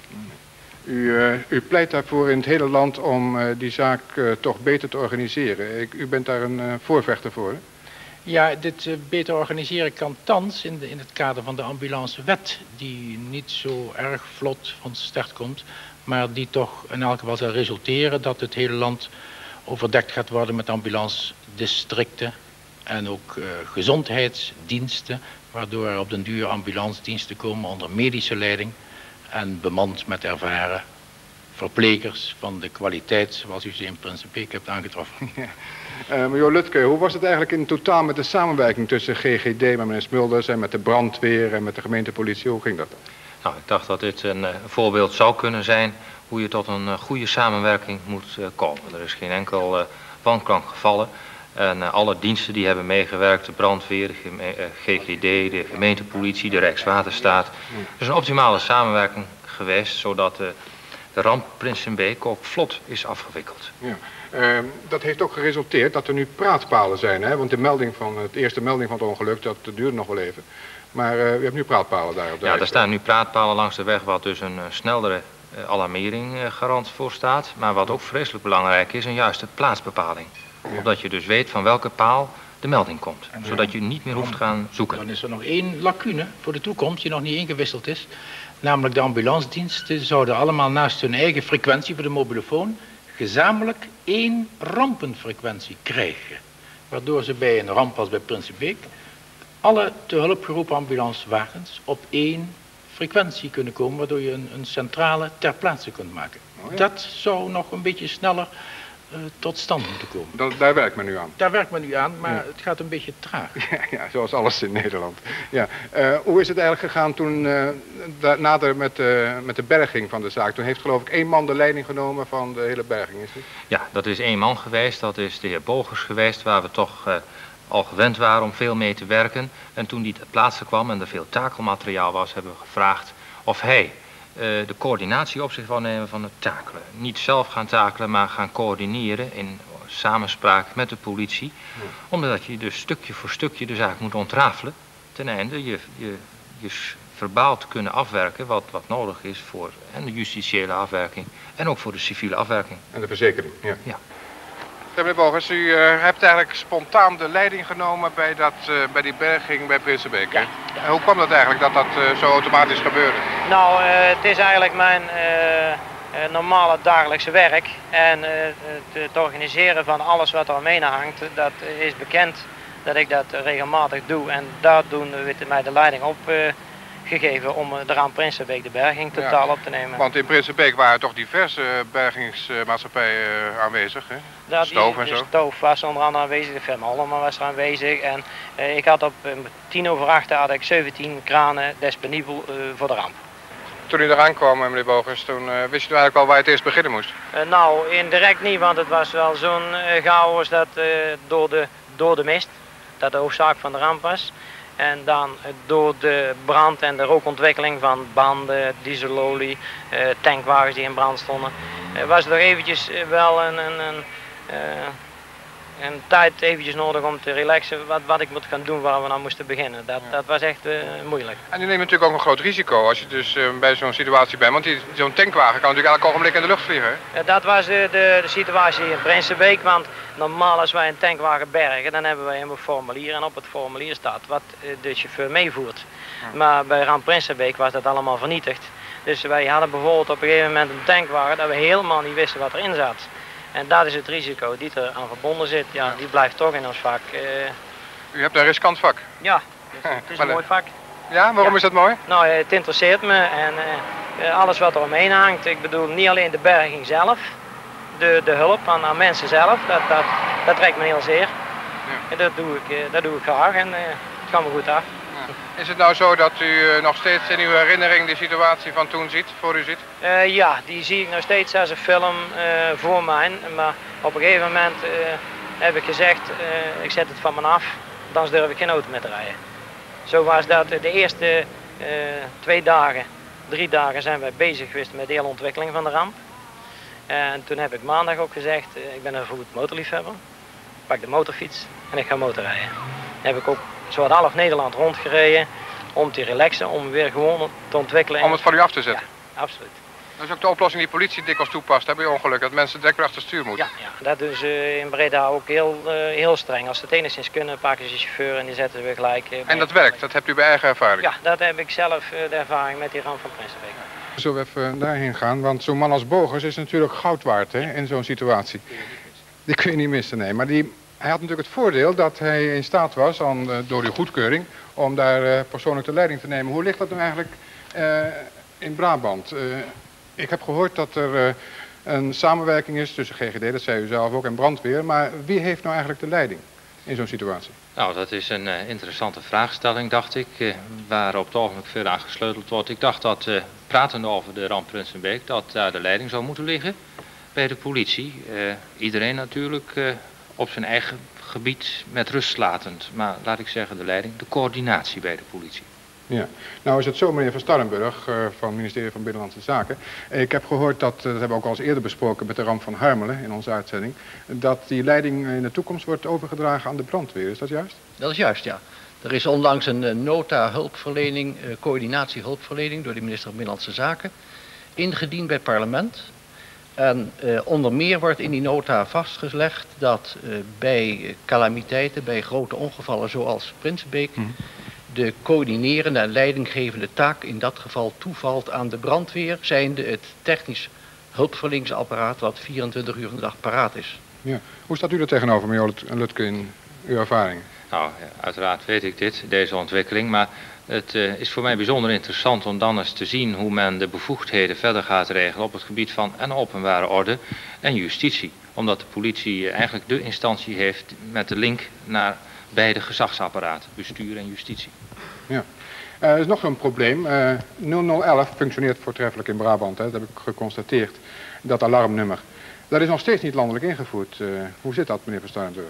S2: U pleit daarvoor in het hele land om die zaak toch beter te organiseren. U bent daar een voorvechter voor, hè?
S11: Ja, dit beter organiseren kan thans in het kader van de ambulancewet, die niet zo erg vlot van start komt, maar die toch in elk geval zal resulteren dat het hele land overdekt gaat worden met ambulancedistricten en ook gezondheidsdiensten, waardoor er op den duur ambulancediensten komen onder medische leiding en bemand met ervaren verplegers van de kwaliteit zoals u ze in Prinsenbeek hebt aangetroffen.
S2: Major Lutke, hoe was het eigenlijk in totaal met de samenwerking tussen GGD met meneer Smulders en met de brandweer en met de gemeentepolitie? Hoe ging dat?
S10: Nou, ik dacht dat dit een voorbeeld zou kunnen zijn hoe je tot een goede samenwerking moet komen. Er is geen enkel wanklank gevallen. En alle diensten die hebben meegewerkt, de brandweer, de GGD, de gemeentepolitie, de Rijkswaterstaat. Het is een optimale samenwerking geweest, zodat de ramp Prinsenbeek ook vlot is afgewikkeld.
S2: Ja. Dat heeft ook geresulteerd dat er nu praatpalen zijn, hè? Want de eerste melding van het ongeluk, dat duurde nog wel even. Maar u hebt nu praatpalen daar op de
S10: Ja, er staan nu praatpalen langs de weg wat dus een snellere alarmering garant voor staat. Maar wat ook vreselijk belangrijk is, een juiste plaatsbepaling. Ja. Omdat je dus weet van welke paal de melding komt. Zodat je niet meer hoeft te gaan zoeken.
S11: Dan is er nog één lacune voor de toekomst die nog niet ingewisseld is. Namelijk de ambulancediensten zouden allemaal naast hun eigen frequentie voor de mobielefoon gezamenlijk 1 rampenfrequentie krijgen. Waardoor ze bij een ramp als bij Prinsenbeek alle te hulp geroepen ambulancewagens op 1 frequentie kunnen komen, waardoor je een centrale ter plaatse kunt maken. Oh ja. Dat zou nog een beetje sneller tot stand moeten komen.
S2: Daar werkt men nu aan?
S11: Daar werkt men nu aan, maar
S2: ja.
S11: Het gaat een beetje traag.
S2: Ja, zoals alles in Nederland. Ja. Hoe is het eigenlijk gegaan toen, nader met de berging van de zaak? Toen heeft geloof ik 1 man de leiding genomen van de hele berging, is het?
S10: Ja, dat is 1 man geweest, dat is de heer Bogers geweest, waar we toch al gewend waren om veel mee te werken. En toen die ter plaatse kwam en er veel takelmateriaal was, hebben we gevraagd of hij de coördinatie op zich wou nemen van het takelen. Niet zelf gaan takelen, maar gaan coördineren in samenspraak met de politie. Ja. Omdat je dus stukje voor stukje de zaak moet ontrafelen. Ten einde je verbaal te kunnen afwerken wat nodig is voor en de justitiële afwerking en ook voor de civiele afwerking.
S2: En de verzekering, ja.
S10: Ja.
S2: Meneer Bogers, u hebt eigenlijk spontaan de leiding genomen bij die berging bij Prinsenbeek. Ja. Ja. Hoe kwam dat eigenlijk dat dat zo automatisch gebeurde?
S18: Nou, het is eigenlijk mijn normale dagelijkse werk. En het organiseren van alles wat er omheen hangt, dat is bekend dat ik dat regelmatig doe. En daar doen we mij de leiding op gegeven om er aan Prinsenbeek de berging totaal op te nemen.
S2: Want in Prinsenbeek waren toch diverse bergingsmaatschappijen aanwezig, hè? Stoof en zo.
S18: De Stoof was onder andere aanwezig, de firma Hollema was er aanwezig. En ik had op 7:10 had ik 17 kranen disponibel voor de ramp.
S2: Toen u eraan kwam, meneer Bogers, toen wist u eigenlijk al waar je het eerst beginnen moest?
S18: Nou, indirect niet, want het was wel zo'n chaos dat door de mist, dat de oorzaak van de ramp was. En dan door de brand en de rookontwikkeling van banden, dieselolie, tankwagens die in brand stonden, was er nog eventjes wel een tijd eventjes nodig om te relaxen wat ik moet gaan doen waar we nou moesten beginnen. Dat was echt moeilijk.
S2: En u neemt natuurlijk ook een groot risico als je dus bij zo'n situatie bent, want zo'n tankwagen kan natuurlijk elk ogenblik in de lucht vliegen. Hè?
S18: Dat was de situatie in Prinsenbeek, want normaal als wij een tankwagen bergen, dan hebben wij een formulier en op het formulier staat wat de chauffeur meevoert. Ja. Maar bij Ramp Prinsenbeek was dat allemaal vernietigd. Dus wij hadden bijvoorbeeld op een gegeven moment een tankwagen dat we helemaal niet wisten wat erin zat. En dat is het risico die er aan verbonden zit. Ja, die blijft toch in ons vak.
S2: U hebt een riskant vak?
S18: Ja, dus het is een mooi vak.
S2: Ja, waarom is dat mooi?
S18: Nou, het interesseert me en alles wat er omheen hangt. Ik bedoel, niet alleen de berging zelf, de hulp aan mensen zelf, dat trekt me heel zeer. Ja. En dat doe ik graag en het gaat me goed af.
S2: Ja. Is het nou zo dat u nog steeds in uw herinnering de situatie van toen ziet, voor u ziet?
S18: Ja, die zie ik nog steeds als een film voor mij. Maar op een gegeven moment heb ik gezegd, ik zet het van me af, dan durf ik geen auto meer te rijden. Zo was dat de eerste 2 dagen, 3 dagen zijn wij bezig geweest met de hele ontwikkeling van de ramp. En toen heb ik maandag ook gezegd, ik ben een vergoed motorliefhebber. Ik pak de motorfiets en ik ga motorrijden. Dan heb ik ook zowat half Nederland rondgereden om te relaxen, om weer gewoon te ontwikkelen.
S2: Om het van u af te zetten?
S18: Ja, absoluut.
S2: Dat is ook de oplossing die politie dikwijls toepast, hè, bij ongeluk, dat mensen direct weer achter het stuur moeten.
S18: Ja, dat is in Breda ook heel streng. Als ze het enigszins kunnen, pakken ze de chauffeur en die zetten ze weer gelijk.
S2: En dat werkt, dat hebt u bij eigen ervaring?
S18: Ja, dat heb ik zelf de ervaring met die ramp van Prinsenbeek.
S2: Zullen we even daarheen gaan, want zo'n man als Bogers is natuurlijk goud waard, hè, in zo'n situatie. Die kun je niet missen, nee. Maar hij had natuurlijk het voordeel dat hij in staat was, door uw goedkeuring, om daar persoonlijk de leiding te nemen. Hoe ligt dat nu eigenlijk in Brabant? Ik heb gehoord dat er een samenwerking is tussen GGD, dat zei u zelf ook, en brandweer. Maar wie heeft nou eigenlijk de leiding in zo'n situatie?
S10: Nou, dat is een interessante vraagstelling, dacht ik, waar op het ogenblik veel aan gesleuteld wordt. Ik dacht dat, pratende over de ramp Prinsenbeek, dat daar de leiding zou moeten liggen bij de politie. Iedereen natuurlijk op zijn eigen gebied met rust latend. Maar laat ik zeggen, de leiding, de coördinatie bij de politie.
S2: Ja, nou is het zo, meneer Van Starrenburg van het ministerie van Binnenlandse Zaken. Ik heb gehoord dat hebben we ook al eens eerder besproken met de ramp van Harmelen in onze uitzending, dat die leiding in de toekomst wordt overgedragen aan de brandweer. Is dat juist?
S19: Dat is juist, ja. Er is onlangs een nota hulpverlening, coördinatie hulpverlening door de minister van Binnenlandse Zaken ingediend bij het parlement. En onder meer wordt in die nota vastgelegd dat bij calamiteiten, bij grote ongevallen zoals Prinsenbeek, de coördinerende en leidinggevende taak in dat geval toevalt aan de brandweer, zijnde het technisch hulpverleningsapparaat wat 24 uur in de dag paraat is.
S2: Ja. Hoe staat u er tegenover, meneer Lutke, in uw ervaring?
S10: Nou, uiteraard weet ik deze ontwikkeling, maar het is voor mij bijzonder interessant om dan eens te zien hoe men de bevoegdheden verder gaat regelen op het gebied van en openbare orde en justitie. Omdat de politie eigenlijk de instantie heeft met de link naar beide gezagsapparaten, bestuur en justitie.
S2: Ja. Er is nog een probleem. 0011 functioneert voortreffelijk in Brabant, hè. Dat heb ik geconstateerd, dat alarmnummer. Dat is nog steeds niet landelijk ingevoerd. Hoe zit dat, meneer Van Starrenburg?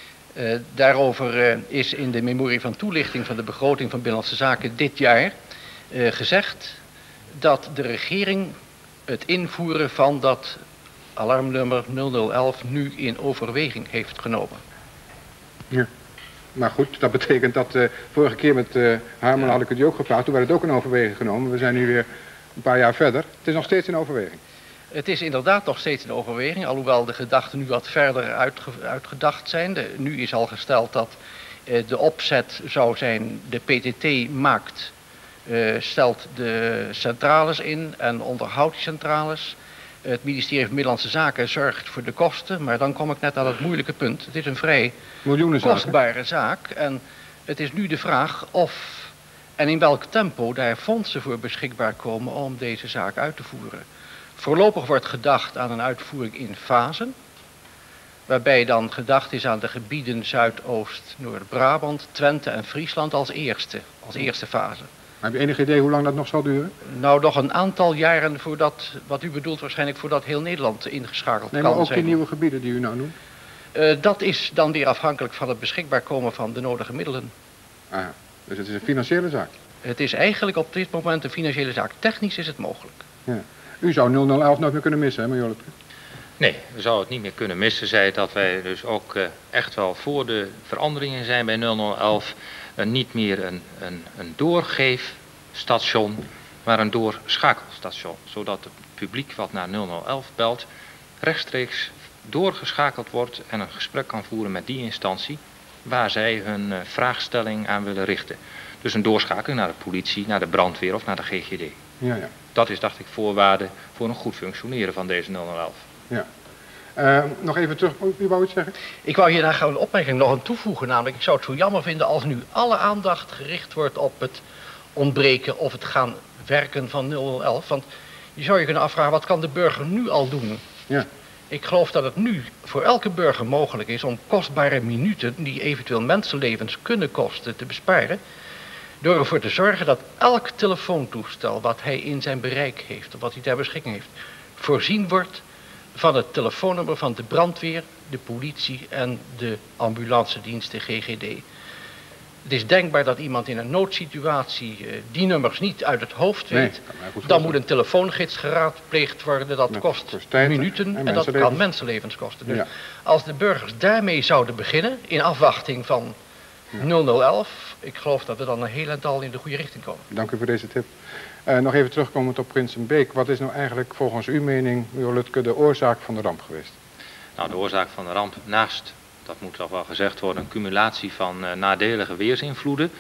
S19: Daarover is in de memorie van toelichting van de begroting van Binnenlandse Zaken dit jaar gezegd dat de regering het invoeren van dat alarmnummer 0011 nu in overweging heeft genomen.
S2: Ja. Maar goed, dat betekent dat vorige keer met Harman had ik het u ook gevraagd. Toen werd het ook in overweging genomen. We zijn nu weer een paar jaar verder. Het is nog steeds in overweging.
S19: Het is inderdaad nog steeds in overweging, alhoewel de gedachten nu wat verder uitgedacht zijn. Nu is al gesteld dat de opzet zou zijn, de PTT maakt, stelt de centrales in en onderhoudt die centrales. Het ministerie van Binnenlandse Zaken zorgt voor de kosten, maar dan kom ik net aan het moeilijke punt. Het is een vrij kostbare zaak en het is nu de vraag of en in welk tempo daar fondsen voor beschikbaar komen om deze zaak uit te voeren. Voorlopig wordt gedacht aan een uitvoering in fasen, waarbij dan gedacht is aan de gebieden Zuidoost, Noord-Brabant, Twente en Friesland als eerste fase.
S2: Heb je enig idee hoe lang dat nog zal duren?
S19: Nou, nog een aantal jaren voordat, wat u bedoelt waarschijnlijk voordat heel Nederland ingeschakeld kan zijn.
S2: Nee, maar ook die nieuwe gebieden die u nou noemt?
S19: Dat is dan weer afhankelijk van het beschikbaar komen van de nodige middelen.
S2: Ah, dus het is een financiële zaak?
S19: Het is eigenlijk op dit moment een financiële zaak. Technisch is het mogelijk.
S2: Ja. U zou 0011 nooit meer kunnen missen, hè, meneer Lutke?
S10: Nee, we zouden het niet meer kunnen missen. Zij dat wij dus ook echt wel voor de veranderingen zijn bij 0011. Niet meer een doorgeefstation, maar een doorschakelsstation. Zodat het publiek wat naar 0011 belt rechtstreeks doorgeschakeld wordt en een gesprek kan voeren met die instantie waar zij hun vraagstelling aan willen richten. Dus een doorschakeling naar de politie, naar de brandweer of naar de GGD.
S2: Ja, ja.
S10: Dat is, dacht ik, voorwaarde voor een goed functioneren van deze 0011.
S2: Ja. Nog even terug, u wou iets zeggen?
S19: Ik wou hier daar een opmerking nog aan toevoegen, namelijk ik zou het zo jammer vinden als nu alle aandacht gericht wordt op het ontbreken of het gaan werken van 0011. Want je zou je kunnen afvragen, wat kan de burger nu al doen?
S2: Ja.
S19: Ik geloof dat het nu voor elke burger mogelijk is om kostbare minuten die eventueel mensenlevens kunnen kosten te besparen, door ervoor te zorgen dat elk telefoontoestel wat hij in zijn bereik heeft, of wat hij ter beschikking heeft, voorzien wordt van het telefoonnummer van de brandweer, de politie en de ambulancedienst, de GGD. Het is denkbaar dat iemand in een noodsituatie die nummers niet uit het hoofd weet. Dan moet een telefoongids geraadpleegd worden. Dat kost minuten en dat kan mensenlevens kosten. Dus als de burgers daarmee zouden beginnen, in afwachting van 0011, ik geloof dat we dan een heel aantal in de goede richting komen.
S2: Dank u voor deze tip. Nog even terugkomend op Prinsenbeek. Wat is nou eigenlijk volgens uw mening, meneer Lutke, de oorzaak van de ramp geweest?
S10: Nou, de oorzaak van de ramp naast, dat moet toch wel gezegd worden, een cumulatie van nadelige weersinvloeden,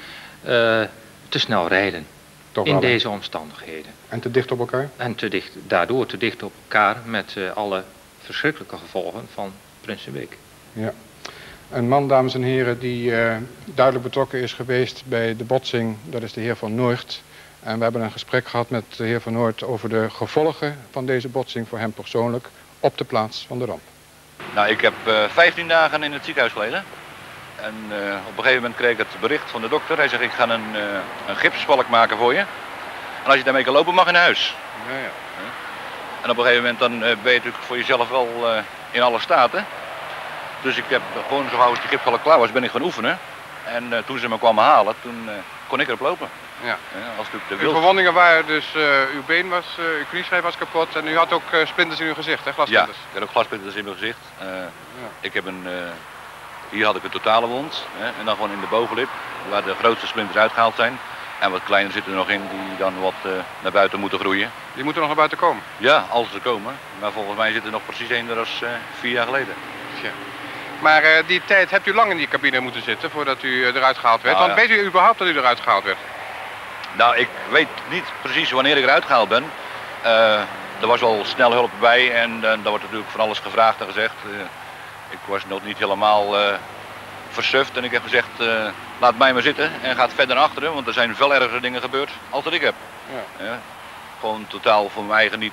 S10: te snel rijden. Toch in deze omstandigheden.
S2: En te dicht op elkaar?
S10: En daardoor te dicht op elkaar met alle verschrikkelijke gevolgen van Prinsenbeek.
S2: Ja. Een man, dames en heren, die duidelijk betrokken is geweest bij de botsing, dat is de heer Van Noort. En we hebben een gesprek gehad met de heer Van Noort over de gevolgen van deze botsing voor hem persoonlijk op de plaats van de ramp.
S20: Nou, ik heb 15 dagen in het ziekenhuis gelegen. En op een gegeven moment kreeg ik het bericht van de dokter. Hij zegt, ik ga een gipsbalk maken voor je. En als je daarmee kan lopen, mag je naar huis.
S2: Ja, ja.
S20: En op een gegeven moment dan ben je natuurlijk voor jezelf wel in alle staten. Dus ik heb gewoon zo gauw als die gipsbalk klaar was, ben ik gaan oefenen. En toen ze me kwamen halen, toen kon ik erop lopen.
S2: Ja.
S20: Uw
S2: verwondingen waren dus, uw been was, uw knieschijf was kapot en u had ook splinters in uw gezicht, hè, glasplinters?
S20: Ja, ik had ook glasplinters in mijn gezicht. Ik heb hier had ik een totale wond, en dan gewoon in de bovenlip, waar de grootste splinters uitgehaald zijn. En wat kleiner zitten er nog in die dan wat naar buiten moeten groeien.
S2: Die moeten nog naar buiten komen?
S20: Ja, als ze komen. Maar volgens mij zit er nog precies één er als 4 jaar geleden.
S2: Ja. Maar die tijd hebt u lang in die cabine moeten zitten voordat u eruit gehaald werd?
S20: Nou,
S2: Want weet u überhaupt dat u eruit gehaald werd?
S20: Nou, ik weet niet precies wanneer ik eruit gehaald ben. Er was wel snel hulp bij en daar wordt natuurlijk van alles gevraagd en gezegd. Ik was nog niet helemaal versuft en ik heb gezegd, laat mij maar zitten en ga verder naar achteren, want er zijn veel ergere dingen gebeurd als dat ik heb. Ja. Gewoon totaal voor mijn eigen niet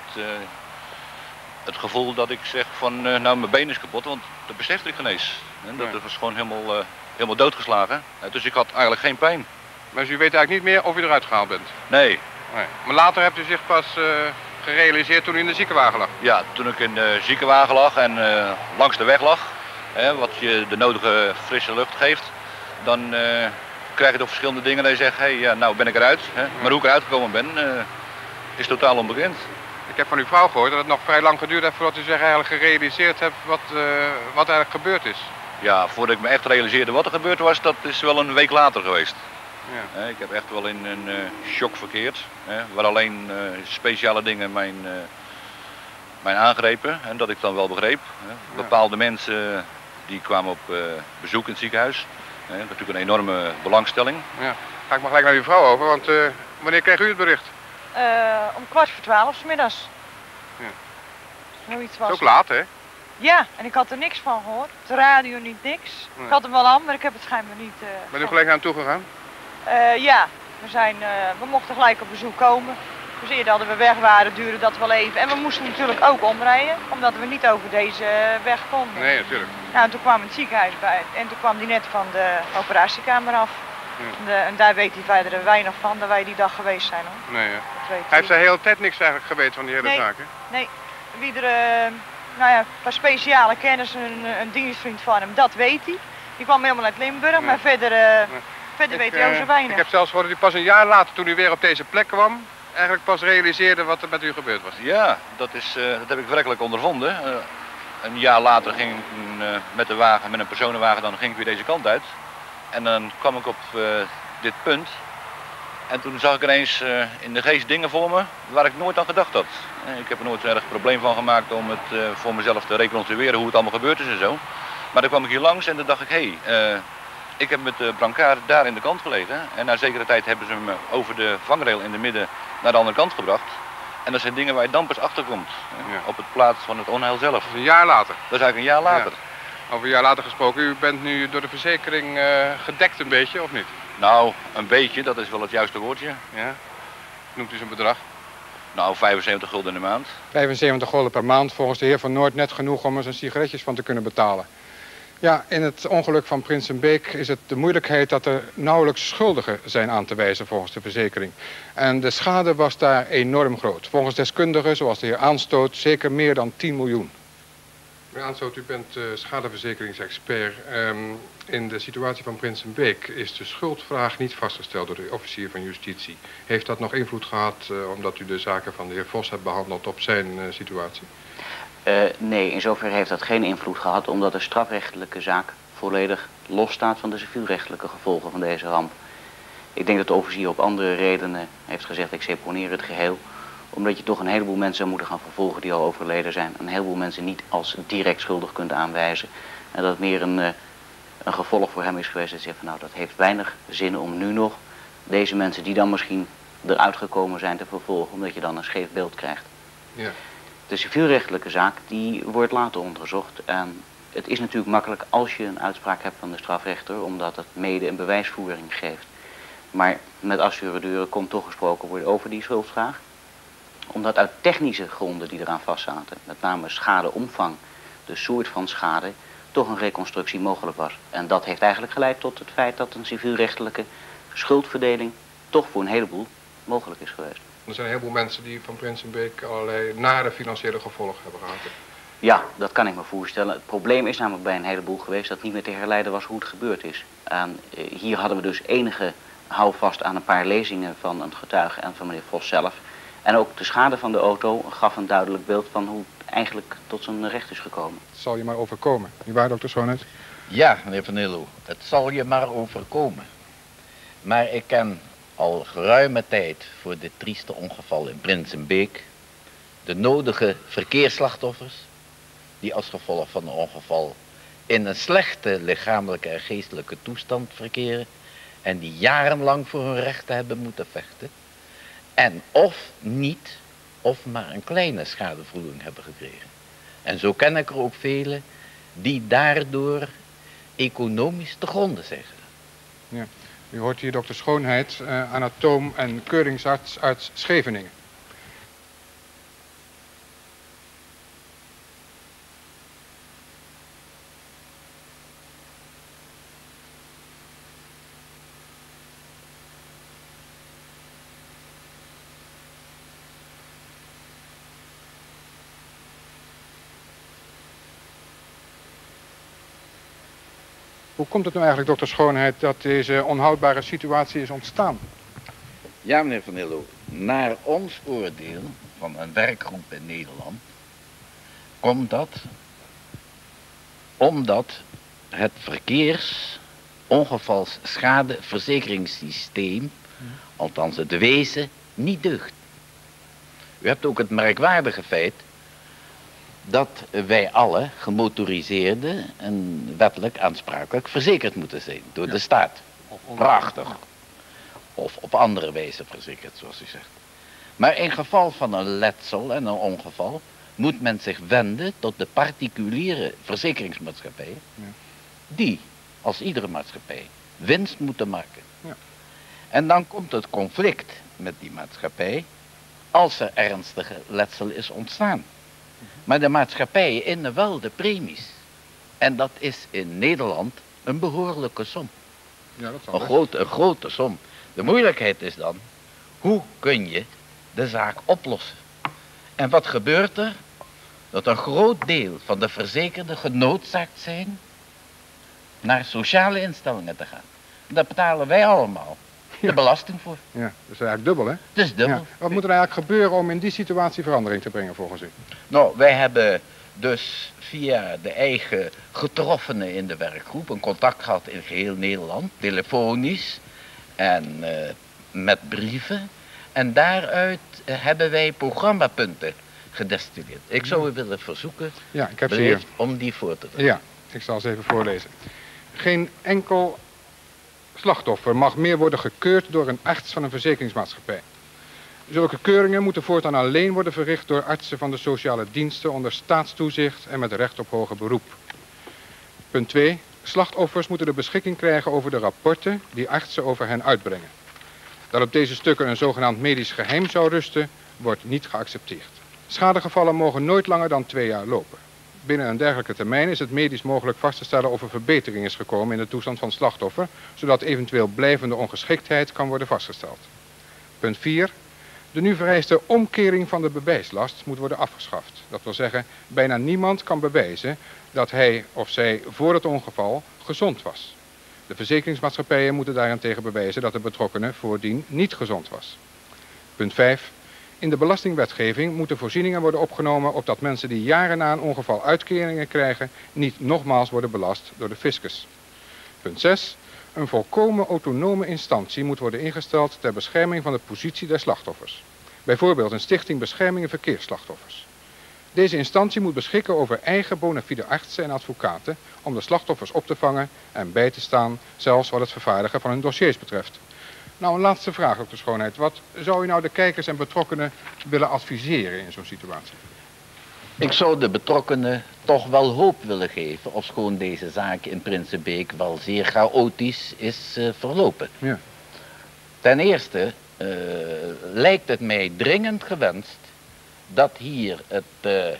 S20: het gevoel dat ik zeg van, nou mijn been is kapot, want dat besefte ik geen eens. Dat was gewoon helemaal doodgeslagen. Dus ik had eigenlijk geen pijn.
S2: Maar u weet eigenlijk niet meer of u eruit gehaald bent?
S20: Nee.
S2: Maar later hebt u zich pas gerealiseerd toen u in de ziekenwagen lag?
S20: Ja, toen ik in de ziekenwagen lag en langs de weg lag, wat je de nodige frisse lucht geeft, dan krijg je toch verschillende dingen dat je zegt, hey, ja, nou ben ik eruit. Maar hoe ik eruit gekomen ben, is totaal onbekend.
S2: Ik heb van uw vrouw gehoord dat het nog vrij lang geduurd heeft voordat u zich eigenlijk gerealiseerd hebt wat eigenlijk gebeurd is.
S20: Ja, voordat ik me echt realiseerde wat er gebeurd was, dat is wel een week later geweest.
S2: Ja.
S20: Ik heb echt wel in een shock verkeerd, waar alleen speciale dingen mijn aangrepen en dat ik dan wel begreep. Bepaalde mensen die kwamen op bezoek in het ziekenhuis. Dat is natuurlijk een enorme belangstelling.
S2: Ja. Ga ik maar gelijk naar uw vrouw over, want wanneer kreeg u het bericht?
S5: Om 11:15 's middags.
S2: Ja.
S5: Zoiets
S2: Dat
S5: was
S2: is ook laat, hè?
S5: Ja, en ik had er niks van gehoord. De radio niet, niks.
S2: Nee.
S5: Ik had hem wel aan, maar ik heb het schijnbaar niet...
S2: Bent u gelijk naar hem toe gegaan?
S5: Ja, we mochten gelijk op bezoek komen. Dus eerder hadden we weg waren, duurde dat wel even. En we moesten natuurlijk ook omrijden, omdat we niet over deze weg konden.
S2: Nee, natuurlijk.
S5: Nou, en toen kwam het ziekenhuis bij en toen kwam hij net van de operatiekamer af. En daar weet hij verder weinig van, dat wij die dag geweest zijn, hoor.
S2: Nee, ja. Hij heeft de hele tijd niks eigenlijk geweten van die hele zaak, hè?
S5: Nee, wie er, nou ja, een paar speciale kennis, een dienstvriend van hem, dat weet hij. Die kwam helemaal uit Limburg, maar verder weet hij ook zo weinig.
S2: Ik heb zelfs gehoord dat u pas een jaar later, toen u weer op deze plek kwam, eigenlijk pas realiseerde wat er met u gebeurd was.
S20: Ja, dat heb ik werkelijk ondervonden. Een jaar later ging ik met een personenwagen, dan ging ik weer deze kant uit. En dan kwam ik op dit punt. En toen zag ik ineens in de geest dingen voor me waar ik nooit aan gedacht had. Ik heb er nooit zo'n erg probleem van gemaakt om het voor mezelf te reconstrueren hoe het allemaal gebeurd is en zo. Maar dan kwam ik hier langs en dan dacht ik, hé, ik heb met de brancard daar in de kant gelegen. En na zekere tijd hebben ze me over de vangrail in de midden naar de andere kant gebracht. En dat zijn dingen waar je dan pas achter komt. Op het plaats van het onheil zelf.
S2: Dat is een jaar later?
S20: Dat is eigenlijk een jaar later.
S2: Ja. Over een jaar later gesproken, u bent nu door de verzekering gedekt een beetje, of niet?
S20: Nou, een beetje, dat is wel het juiste woordje.
S2: Ja. Noemt u zo'n bedrag?
S20: Nou, 75 gulden in de maand.
S2: 75 gulden per maand, volgens de heer Van Noord net genoeg om er zijn sigaretjes van te kunnen betalen. Ja, in het ongeluk van Prinsenbeek is het de moeilijkheid dat er nauwelijks schuldigen zijn aan te wijzen volgens de verzekering. En de schade was daar enorm groot. Volgens deskundigen, zoals de heer Aanstoot, zeker meer dan 10 miljoen. Meneer Aanstoot, u bent schadeverzekeringsexpert. In de situatie van Prinsenbeek is de schuldvraag niet vastgesteld door de officier van justitie. Heeft dat nog invloed gehad omdat u de zaken van de heer Vos hebt behandeld op zijn situatie?
S21: Nee, in zoverre heeft dat geen invloed gehad, omdat de strafrechtelijke zaak volledig losstaat van de civielrechtelijke gevolgen van deze ramp. Ik denk dat de officier op andere redenen heeft gezegd, ik seponeer het geheel, omdat je toch een heleboel mensen zou moeten gaan vervolgen die al overleden zijn. Een heleboel mensen niet als direct schuldig kunt aanwijzen. En dat het meer een gevolg voor hem is geweest dat hij zegt van nou, dat heeft weinig zin om nu nog deze mensen die dan misschien eruit gekomen zijn te vervolgen, omdat je dan een scheef beeld krijgt.
S2: Ja.
S21: De civielrechtelijke zaak die wordt later onderzocht en het is natuurlijk makkelijk als je een uitspraak hebt van de strafrechter, omdat het mede een bewijsvoering geeft. Maar met assuradeuren komt toch gesproken worden over die schuldvraag. Omdat uit technische gronden die eraan vastzaten, met name schadeomvang, de soort van schade, toch een reconstructie mogelijk was. En dat heeft eigenlijk geleid tot het feit dat een civielrechtelijke schuldverdeling toch voor een heleboel mogelijk is geweest.
S2: Er zijn een heleboel mensen die van Prinsenbeek allerlei nare financiële gevolgen hebben gehad.
S21: Ja, dat kan ik me voorstellen. Het probleem is namelijk bij een heleboel geweest dat niet meer te herleiden was hoe het gebeurd is. En hier hadden we dus enige houvast aan een paar lezingen van een getuige en van meneer Vos zelf. En ook de schade van de auto gaf een duidelijk beeld van hoe het eigenlijk tot zijn recht is gekomen.
S2: Het zal je maar overkomen. Niet waar, dokter Schoonheid?
S11: Ja, meneer Van Nilo, het zal je maar overkomen. Maar ik ken
S1: al geruime tijd voor dit trieste ongeval in Prinsenbeek de nodige verkeersslachtoffers, die als gevolg van een ongeval in een slechte lichamelijke en geestelijke toestand verkeren en die jarenlang voor hun rechten hebben moeten vechten en of niet of maar een kleine schadevergoeding hebben gekregen. En zo ken ik er ook velen die daardoor economisch te gronde zijn gegaan.
S2: Ja. U hoort hier dokter Schoonheid, anatoom en keuringsarts uit Scheveningen. Hoe komt het nou eigenlijk, dokter Schoonheid, dat deze onhoudbare situatie is ontstaan?
S1: Ja, meneer Van Hillo, naar ons oordeel van een werkgroep in Nederland komt dat omdat het verkeersongevalsschadeverzekeringssysteem, althans het wezen, niet deugt. U hebt ook het merkwaardige feit dat wij alle gemotoriseerden en wettelijk aansprakelijk verzekerd moeten zijn door de staat. Prachtig. Of op andere wijze verzekerd, zoals u zegt. Maar in geval van een letsel en een ongeval moet men zich wenden tot de particuliere verzekeringsmaatschappijen, die, als iedere maatschappij, winst moeten maken.
S2: Ja.
S1: En dan komt het conflict met die maatschappij als er ernstige letsel is ontstaan. Maar de maatschappijen innen wel de premies. En dat is in Nederland een behoorlijke som.
S2: Ja, dat zal
S1: een grote som. De moeilijkheid is dan, hoe kun je de zaak oplossen? En wat gebeurt er? Dat een groot deel van de verzekerden genoodzaakt zijn naar sociale instellingen te gaan. Daar betalen wij allemaal de belasting voor.
S2: Ja, dat is eigenlijk dubbel, hè?
S1: Het is dubbel.
S2: Ja. Wat moet er eigenlijk gebeuren om in die situatie verandering te brengen, volgens u?
S1: Nou, wij hebben dus via de eigen getroffenen in de werkgroep een contact gehad in geheel Nederland, telefonisch en met brieven. En daaruit hebben wij programmapunten gedestilleerd. Ik zou u willen verzoeken
S2: ja, ik heb ze hier
S1: om die voor te dragen.
S2: Ja, ik zal ze even voorlezen. Geen enkel slachtoffer mag meer worden gekeurd door een arts van een verzekeringsmaatschappij. Zulke keuringen moeten voortaan alleen worden verricht door artsen van de sociale diensten onder staatstoezicht en met recht op hoger beroep. Punt 2. Slachtoffers moeten de beschikking krijgen over de rapporten die artsen over hen uitbrengen. Dat op deze stukken een zogenaamd medisch geheim zou rusten, wordt niet geaccepteerd. Schadegevallen mogen nooit langer dan 2 jaar lopen. Binnen een dergelijke termijn is het medisch mogelijk vast te stellen of er verbetering is gekomen in de toestand van het slachtoffer, zodat eventueel blijvende ongeschiktheid kan worden vastgesteld. Punt 4. De nu vereiste omkering van de bewijslast moet worden afgeschaft. Dat wil zeggen, bijna niemand kan bewijzen dat hij of zij voor het ongeval gezond was. De verzekeringsmaatschappijen moeten daarentegen bewijzen dat de betrokkenen voordien niet gezond was. Punt 5. In de belastingwetgeving moeten voorzieningen worden opgenomen opdat mensen die jaren na een ongeval uitkeringen krijgen niet nogmaals worden belast door de fiscus. Punt 6. Een volkomen autonome instantie moet worden ingesteld ter bescherming van de positie der slachtoffers. Bijvoorbeeld een stichting bescherming verkeersslachtoffers. Deze instantie moet beschikken over eigen bona fide artsen en advocaten om de slachtoffers op te vangen en bij te staan, zelfs wat het vervaardigen van hun dossiers betreft. Nou, een laatste vraag, dokter Schoonheid. Wat zou u nou de kijkers en betrokkenen willen adviseren in zo'n situatie?
S1: Ik zou de betrokkenen toch wel hoop willen geven, ofschoon deze zaak in Prinsenbeek wel zeer chaotisch is verlopen.
S2: Ja.
S1: Ten eerste lijkt het mij dringend gewenst dat hier het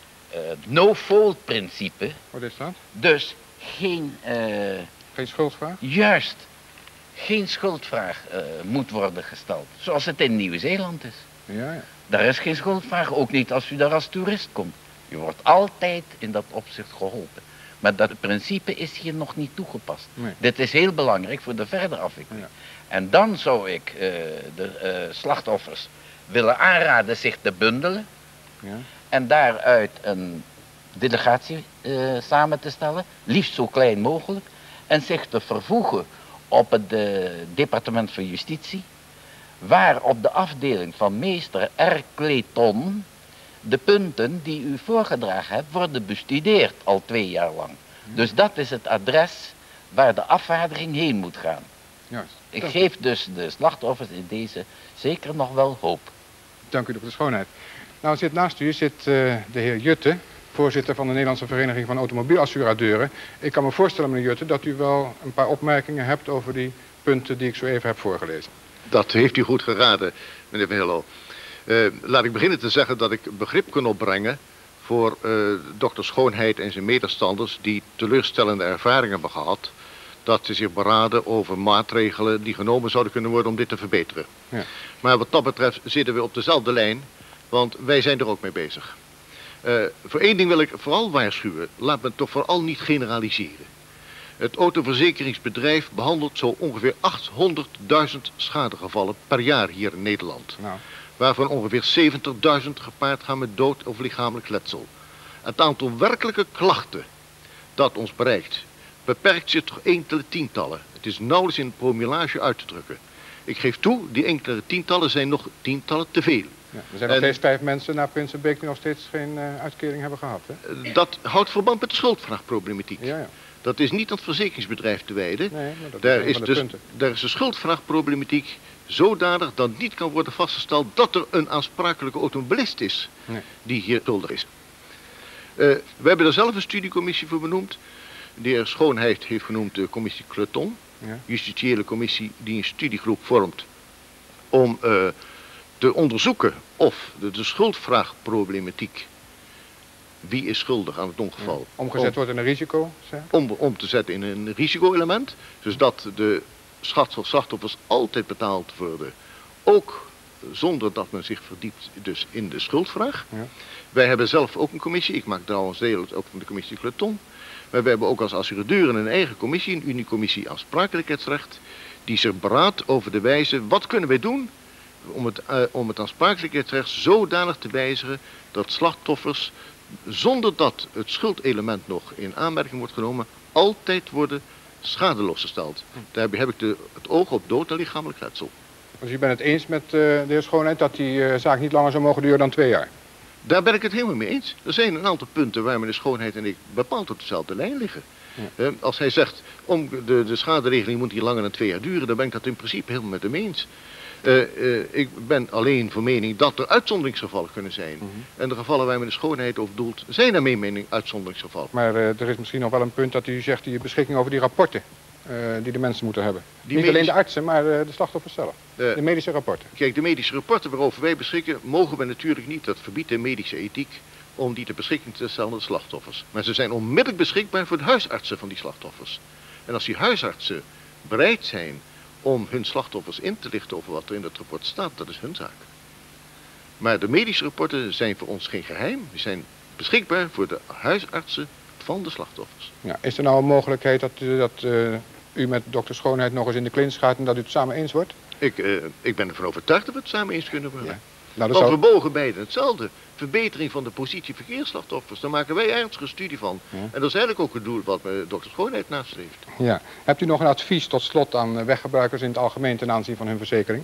S1: no-fault principe...
S2: Wat is dat?
S1: Dus geen...
S2: geen schuldvraag?
S1: Juist. Geen schuldvraag moet worden gesteld, zoals het in Nieuw-Zeeland is.
S2: Ja, ja.
S1: Daar is geen schuldvraag, ook niet als u daar als toerist komt. Je wordt altijd in dat opzicht geholpen. Maar dat principe is hier nog niet toegepast.
S2: Nee.
S1: Dit is heel belangrijk voor de verdere afwikkeling.
S2: Ja.
S1: En dan zou ik de slachtoffers willen aanraden zich te bundelen.
S2: Ja.
S1: En daaruit een delegatie samen te stellen, liefst zo klein mogelijk. En zich te vervoegen op het departement van Justitie waar op de afdeling van meester R. Clayton de punten die u voorgedragen hebt worden bestudeerd al 2 jaar lang. Dus dat is het adres waar de afvaarding heen moet gaan.
S2: Juist.
S1: Ik geef dus de slachtoffers in deze zeker nog wel hoop.
S2: Dank u, dokter Schoonheid. Nou, naast u zit de heer Jutte, voorzitter van de Nederlandse Vereniging van Automobielassuradeuren. Ik kan me voorstellen, meneer Jutte, dat u wel een paar opmerkingen hebt over die punten die ik zo even heb voorgelezen.
S3: Dat heeft u goed geraden, meneer Van Hillo. Laat ik beginnen te zeggen dat ik begrip kan opbrengen voor dokter Schoonheid en zijn medestanders die teleurstellende ervaringen hebben gehad, dat ze zich beraden over maatregelen die genomen zouden kunnen worden om dit te verbeteren.
S2: Ja.
S3: Maar wat dat betreft zitten we op dezelfde lijn, want wij zijn er ook mee bezig. Voor één ding wil ik vooral waarschuwen, laat me toch vooral niet generaliseren. Het autoverzekeringsbedrijf behandelt zo ongeveer 800.000 schadegevallen per jaar hier in Nederland.
S2: Nou.
S3: Waarvan ongeveer 70.000 gepaard gaan met dood of lichamelijk letsel. Het aantal werkelijke klachten dat ons bereikt beperkt zich tot enkele tientallen. Het is nauwelijks in promillage uit te drukken. Ik geef toe, die enkele tientallen zijn nog tientallen te veel.
S2: Ja, er zijn nog steeds 5 mensen naar Prinsenbeek die nog steeds geen uitkering hebben gehad. Hè?
S3: Dat houdt verband met de schuldvraagproblematiek.
S2: Ja, ja.
S3: Dat is niet aan het verzekeringsbedrijf te wijden.
S2: Nee, maar dat
S3: daar,
S2: is een van de punten.
S3: Daar is de schuldvraagproblematiek zodanig dat niet kan worden vastgesteld dat er een aansprakelijke automobilist is die hier schuldig is. We hebben er zelf een studiecommissie voor benoemd. De heer Schoonheid heeft genoemd de commissie Clayton.
S2: Ja.
S3: Justitiële commissie die een studiegroep vormt om te onderzoeken of de schuldvraagproblematiek, wie is schuldig aan het ongeval,
S2: Omgezet wordt in een risico?
S3: om te zetten in een risico-element. Dus dat de slachtoffers altijd betaald worden. Ook zonder dat men zich verdiept dus in de schuldvraag.
S2: Ja.
S3: Wij hebben zelf ook een commissie. Ik maak trouwens deel ook van de commissie Clayton. Maar we hebben ook als assuradeuren een eigen commissie, een Unicommissie aansprakelijkheidsrecht, die zich beraadt over de wijze, wat kunnen wij doen om het aansprakelijkheidsrecht zodanig te wijzigen dat slachtoffers, zonder dat het schuldelement nog in aanmerking wordt genomen, altijd worden schadeloos gesteld. Daar heb ik het oog op dood en lichamelijk letsel.
S2: Dus u bent het eens met de heer Schoonheid dat die zaak niet langer zou mogen duren dan 2 jaar?
S3: Daar ben ik het helemaal mee eens. Er zijn een aantal punten waar meneer Schoonheid en ik bepaald op dezelfde lijn liggen.
S2: Ja.
S3: Als hij zegt, de schaderegeling moet hier langer dan 2 jaar duren, dan ben ik dat in principe helemaal met hem eens. Ik ben alleen van mening dat er uitzonderingsgevallen kunnen zijn. En de gevallen waar meneer Schoonheid over doelt, zijn naar mijn mening uitzonderingsgevallen.
S2: Maar er is misschien nog wel een punt dat u zegt, die beschikking over die rapporten die de mensen moeten hebben.
S3: Die
S2: niet alleen de artsen, maar de slachtoffers zelf. De medische rapporten.
S3: Kijk, de medische rapporten waarover wij beschikken, mogen we natuurlijk niet, dat verbiedt de medische ethiek, om die ter beschikking te stellen aan de slachtoffers. Maar ze zijn onmiddellijk beschikbaar voor de huisartsen van die slachtoffers. En als die huisartsen bereid zijn om hun slachtoffers in te lichten over wat er in het rapport staat, dat is hun zaak. Maar de medische rapporten zijn voor ons geen geheim. Die zijn beschikbaar voor de huisartsen van de slachtoffers.
S2: Ja, is er nou een mogelijkheid dat u met dokter Schoonheid nog eens in de clinch gaat en dat u het samen eens wordt?
S3: Ik ben ervan overtuigd dat we het samen eens kunnen worden.
S2: Ja. Nou,
S3: Want we bogen beiden hetzelfde. Verbetering van de positie verkeersslachtoffers. Daar maken wij ernstige studie van.
S2: Ja.
S3: En dat is eigenlijk ook het doel wat dokter Schoonheid nastreeft.
S2: Ja. Hebt u nog een advies tot slot aan weggebruikers in het algemeen ten aanzien van hun verzekering?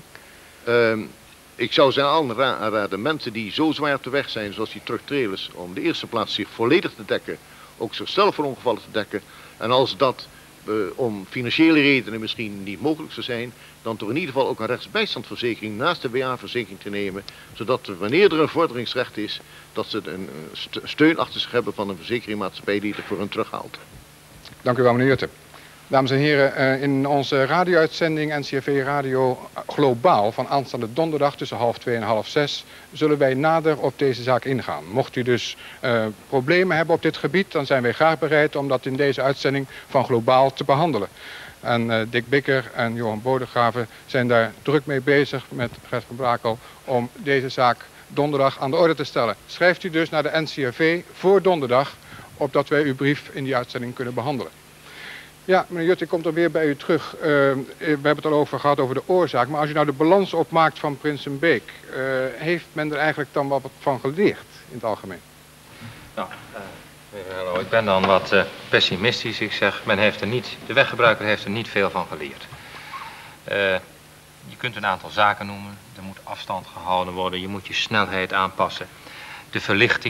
S3: Ik zou ze aanraden, mensen die zo zwaar op de weg zijn, zoals die trucktrailers, om de eerste plaats zich volledig te dekken. Ook zichzelf voor ongevallen te dekken. En als dat om financiële redenen misschien niet mogelijk zou zijn, dan toch in ieder geval ook een rechtsbijstandverzekering naast de WA-verzekering te nemen, zodat wanneer er een vorderingsrecht is, dat ze een steun achter zich hebben van een verzekeringmaatschappij die het voor hen terughaalt.
S2: Dank u wel, meneer Jutte. Dames en heren, in onze radio-uitzending NCRV Radio Globaal van aanstaande donderdag tussen 14:30 en 17:30 zullen wij nader op deze zaak ingaan. Mocht u dus problemen hebben op dit gebied, dan zijn wij graag bereid om dat in deze uitzending van Globaal te behandelen. En Dick Bikker en Johan Bodegraven zijn daar druk mee bezig met Gert van Brakel om deze zaak donderdag aan de orde te stellen. Schrijft u dus naar de NCRV voor donderdag, opdat wij uw brief in die uitzending kunnen behandelen. Ja, meneer Jutte, ik kom dan weer bij u terug. We hebben het al over gehad over de oorzaak. Maar als u nou de balans opmaakt van Prinsenbeek, heeft men er eigenlijk dan wat van geleerd in het algemeen?
S10: Nou, hallo, ik ben dan wat pessimistisch. Ik zeg, de weggebruiker heeft er niet veel van geleerd. Je kunt een aantal zaken noemen. Er moet afstand gehouden worden. Je moet je snelheid aanpassen. De verlichting,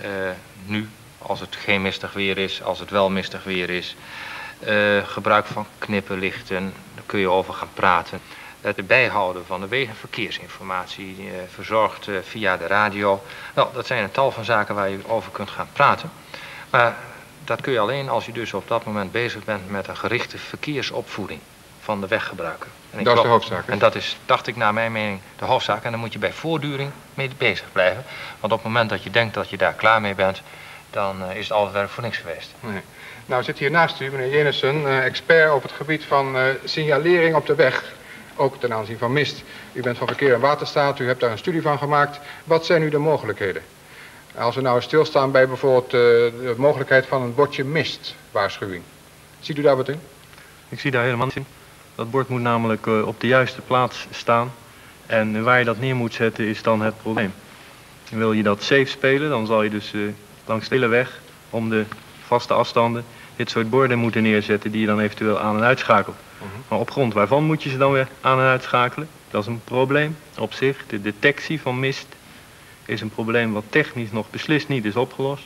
S10: nu, als het geen mistig weer is, als het wel mistig weer is. Gebruik van knipperlichten, daar kun je over gaan praten. Het bijhouden van de wegenverkeersinformatie, verzorgd via de radio. Nou, dat zijn een tal van zaken waar je over kunt gaan praten. Maar dat kun je alleen als je dus op dat moment bezig bent met een gerichte verkeersopvoeding van de weggebruiker.
S2: Dat is de hoofdzaak.
S10: En dat is, dacht ik naar mijn mening, de hoofdzaak. En daar moet je bij voortduring mee bezig blijven. Want op het moment dat je denkt dat je daar klaar mee bent, dan is het al het werk voor niks geweest.
S2: Nee. Nou zit hier naast u meneer Jenissen, expert op het gebied van signalering op de weg. Ook ten aanzien van mist. U bent van Verkeer en Waterstaat, u hebt daar een studie van gemaakt. Wat zijn nu de mogelijkheden? Als we nou stilstaan bij bijvoorbeeld de mogelijkheid van een bordje mistwaarschuwing. Ziet u daar wat in?
S4: Ik zie daar helemaal niets in. Dat bord moet namelijk op de juiste plaats staan. En waar je dat neer moet zetten is dan het probleem. En wil je dat safe spelen, dan zal je dus langs de hele weg om de vaste afstanden dit soort borden moeten neerzetten die je dan eventueel aan en uitschakelt. Maar op grond waarvan moet je ze dan weer aan en uitschakelen? Dat is een probleem op zich. De detectie van mist is een probleem wat technisch nog beslist niet is opgelost.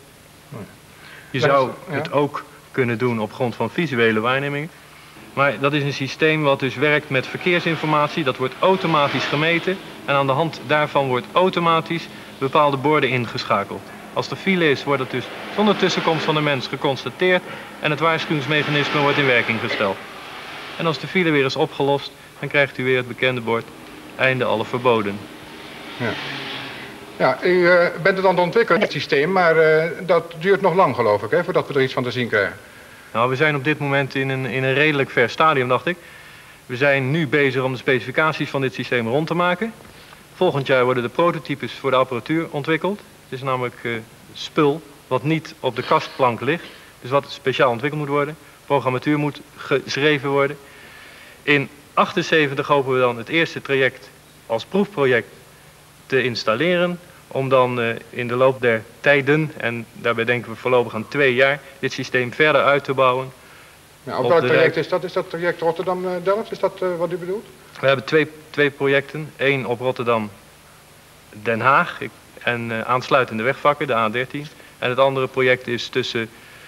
S4: Je zou het ook kunnen doen op grond van visuele waarnemingen. Maar dat is een systeem wat dus werkt met verkeersinformatie. Dat wordt automatisch gemeten en aan de hand daarvan wordt automatisch bepaalde borden ingeschakeld. Als er file is, wordt het dus zonder tussenkomst van de mens geconstateerd en het waarschuwingsmechanisme wordt in werking gesteld. En als de file weer is opgelost, dan krijgt u weer het bekende bord, einde alle verboden.
S2: Ja. Ja, u bent het aan het ontwikkelen, het systeem, maar dat duurt nog lang geloof ik, hè, voordat we er iets van te zien krijgen.
S4: Nou, we zijn op dit moment in een redelijk ver stadium, dacht ik. We zijn nu bezig om de specificaties van dit systeem rond te maken. Volgend jaar worden de prototypes voor de apparatuur ontwikkeld. Het is namelijk spul wat niet op de kastplank ligt, dus wat speciaal ontwikkeld moet worden. Programmatuur moet geschreven worden. In 1978 hopen we dan het eerste traject als proefproject te installeren, om dan in de loop der tijden, en daarbij denken we voorlopig aan 2 jaar, dit systeem verder uit te bouwen.
S2: Ja, op welk traject is dat? Is dat traject Rotterdam-Delft? Is dat wat u bedoelt?
S4: We hebben twee projecten. Eén op Rotterdam-Den Haag en aansluitende wegvakken, de A13. En het andere project is tussen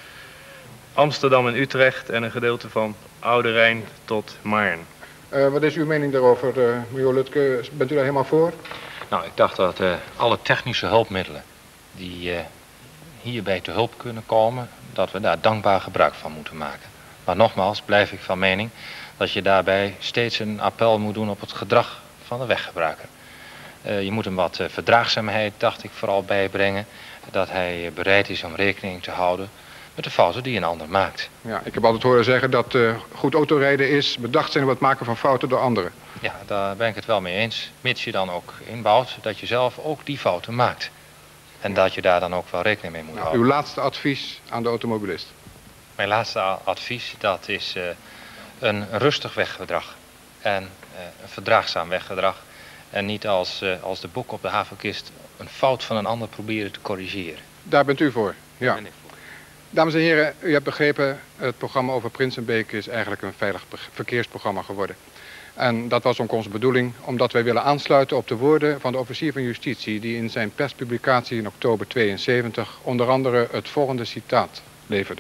S4: Amsterdam en Utrecht en een gedeelte van Oude Rijn tot Maarn.
S2: Wat is uw mening daarover, meneer Lutke? Bent u daar helemaal voor?
S10: Nou, ik dacht dat alle technische hulpmiddelen die hierbij te hulp kunnen komen, dat we daar dankbaar gebruik van moeten maken. Maar nogmaals blijf ik van mening dat je daarbij steeds een appel moet doen op het gedrag van de weggebruiker. Je moet hem wat verdraagzaamheid, dacht ik, vooral bijbrengen. Dat hij bereid is om rekening te houden met de fouten die een ander maakt.
S2: Ja, ik heb altijd horen zeggen dat goed autorijden is bedacht zijn op het maken van fouten door anderen.
S10: Ja, daar ben ik het wel mee eens. Mits je dan ook inbouwt dat je zelf ook die fouten maakt. En dat je daar dan ook wel rekening mee moet houden.
S2: Uw laatste advies aan de automobilist?
S10: Mijn laatste advies, dat is een rustig weggedrag. En een verdraagzaam weggedrag. En niet als de bok op de haverkist een fout van een ander proberen te corrigeren.
S2: Daar bent u voor, ja. Dames en heren, u hebt begrepen, het programma over Prinsenbeek is eigenlijk een veilig verkeersprogramma geworden. En dat was ook onze bedoeling, omdat wij willen aansluiten op de woorden van de officier van justitie, die in zijn perspublicatie in oktober 72 onder andere het volgende citaat leverde.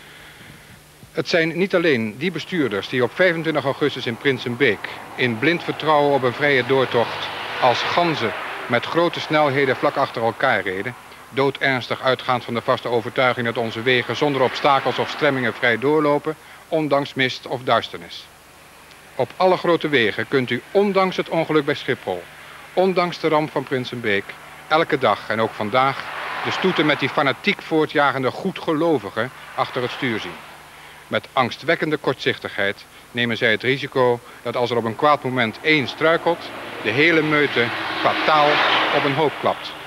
S2: Het zijn niet alleen die bestuurders die op 25 augustus in Prinsenbeek in blind vertrouwen op een vrije doortocht als ganzen met grote snelheden vlak achter elkaar reden, doodernstig uitgaand van de vaste overtuiging dat onze wegen zonder obstakels of stremmingen vrij doorlopen, ondanks mist of duisternis. Op alle grote wegen kunt u, ondanks het ongeluk bij Schiphol, ondanks de ramp van Prinsenbeek, elke dag en ook vandaag de stoeten met die fanatiek voortjagende goedgelovigen achter het stuur zien. Met angstwekkende kortzichtigheid nemen zij het risico dat als er op een kwaad moment één struikelt, de hele meute fataal op een hoop klapt.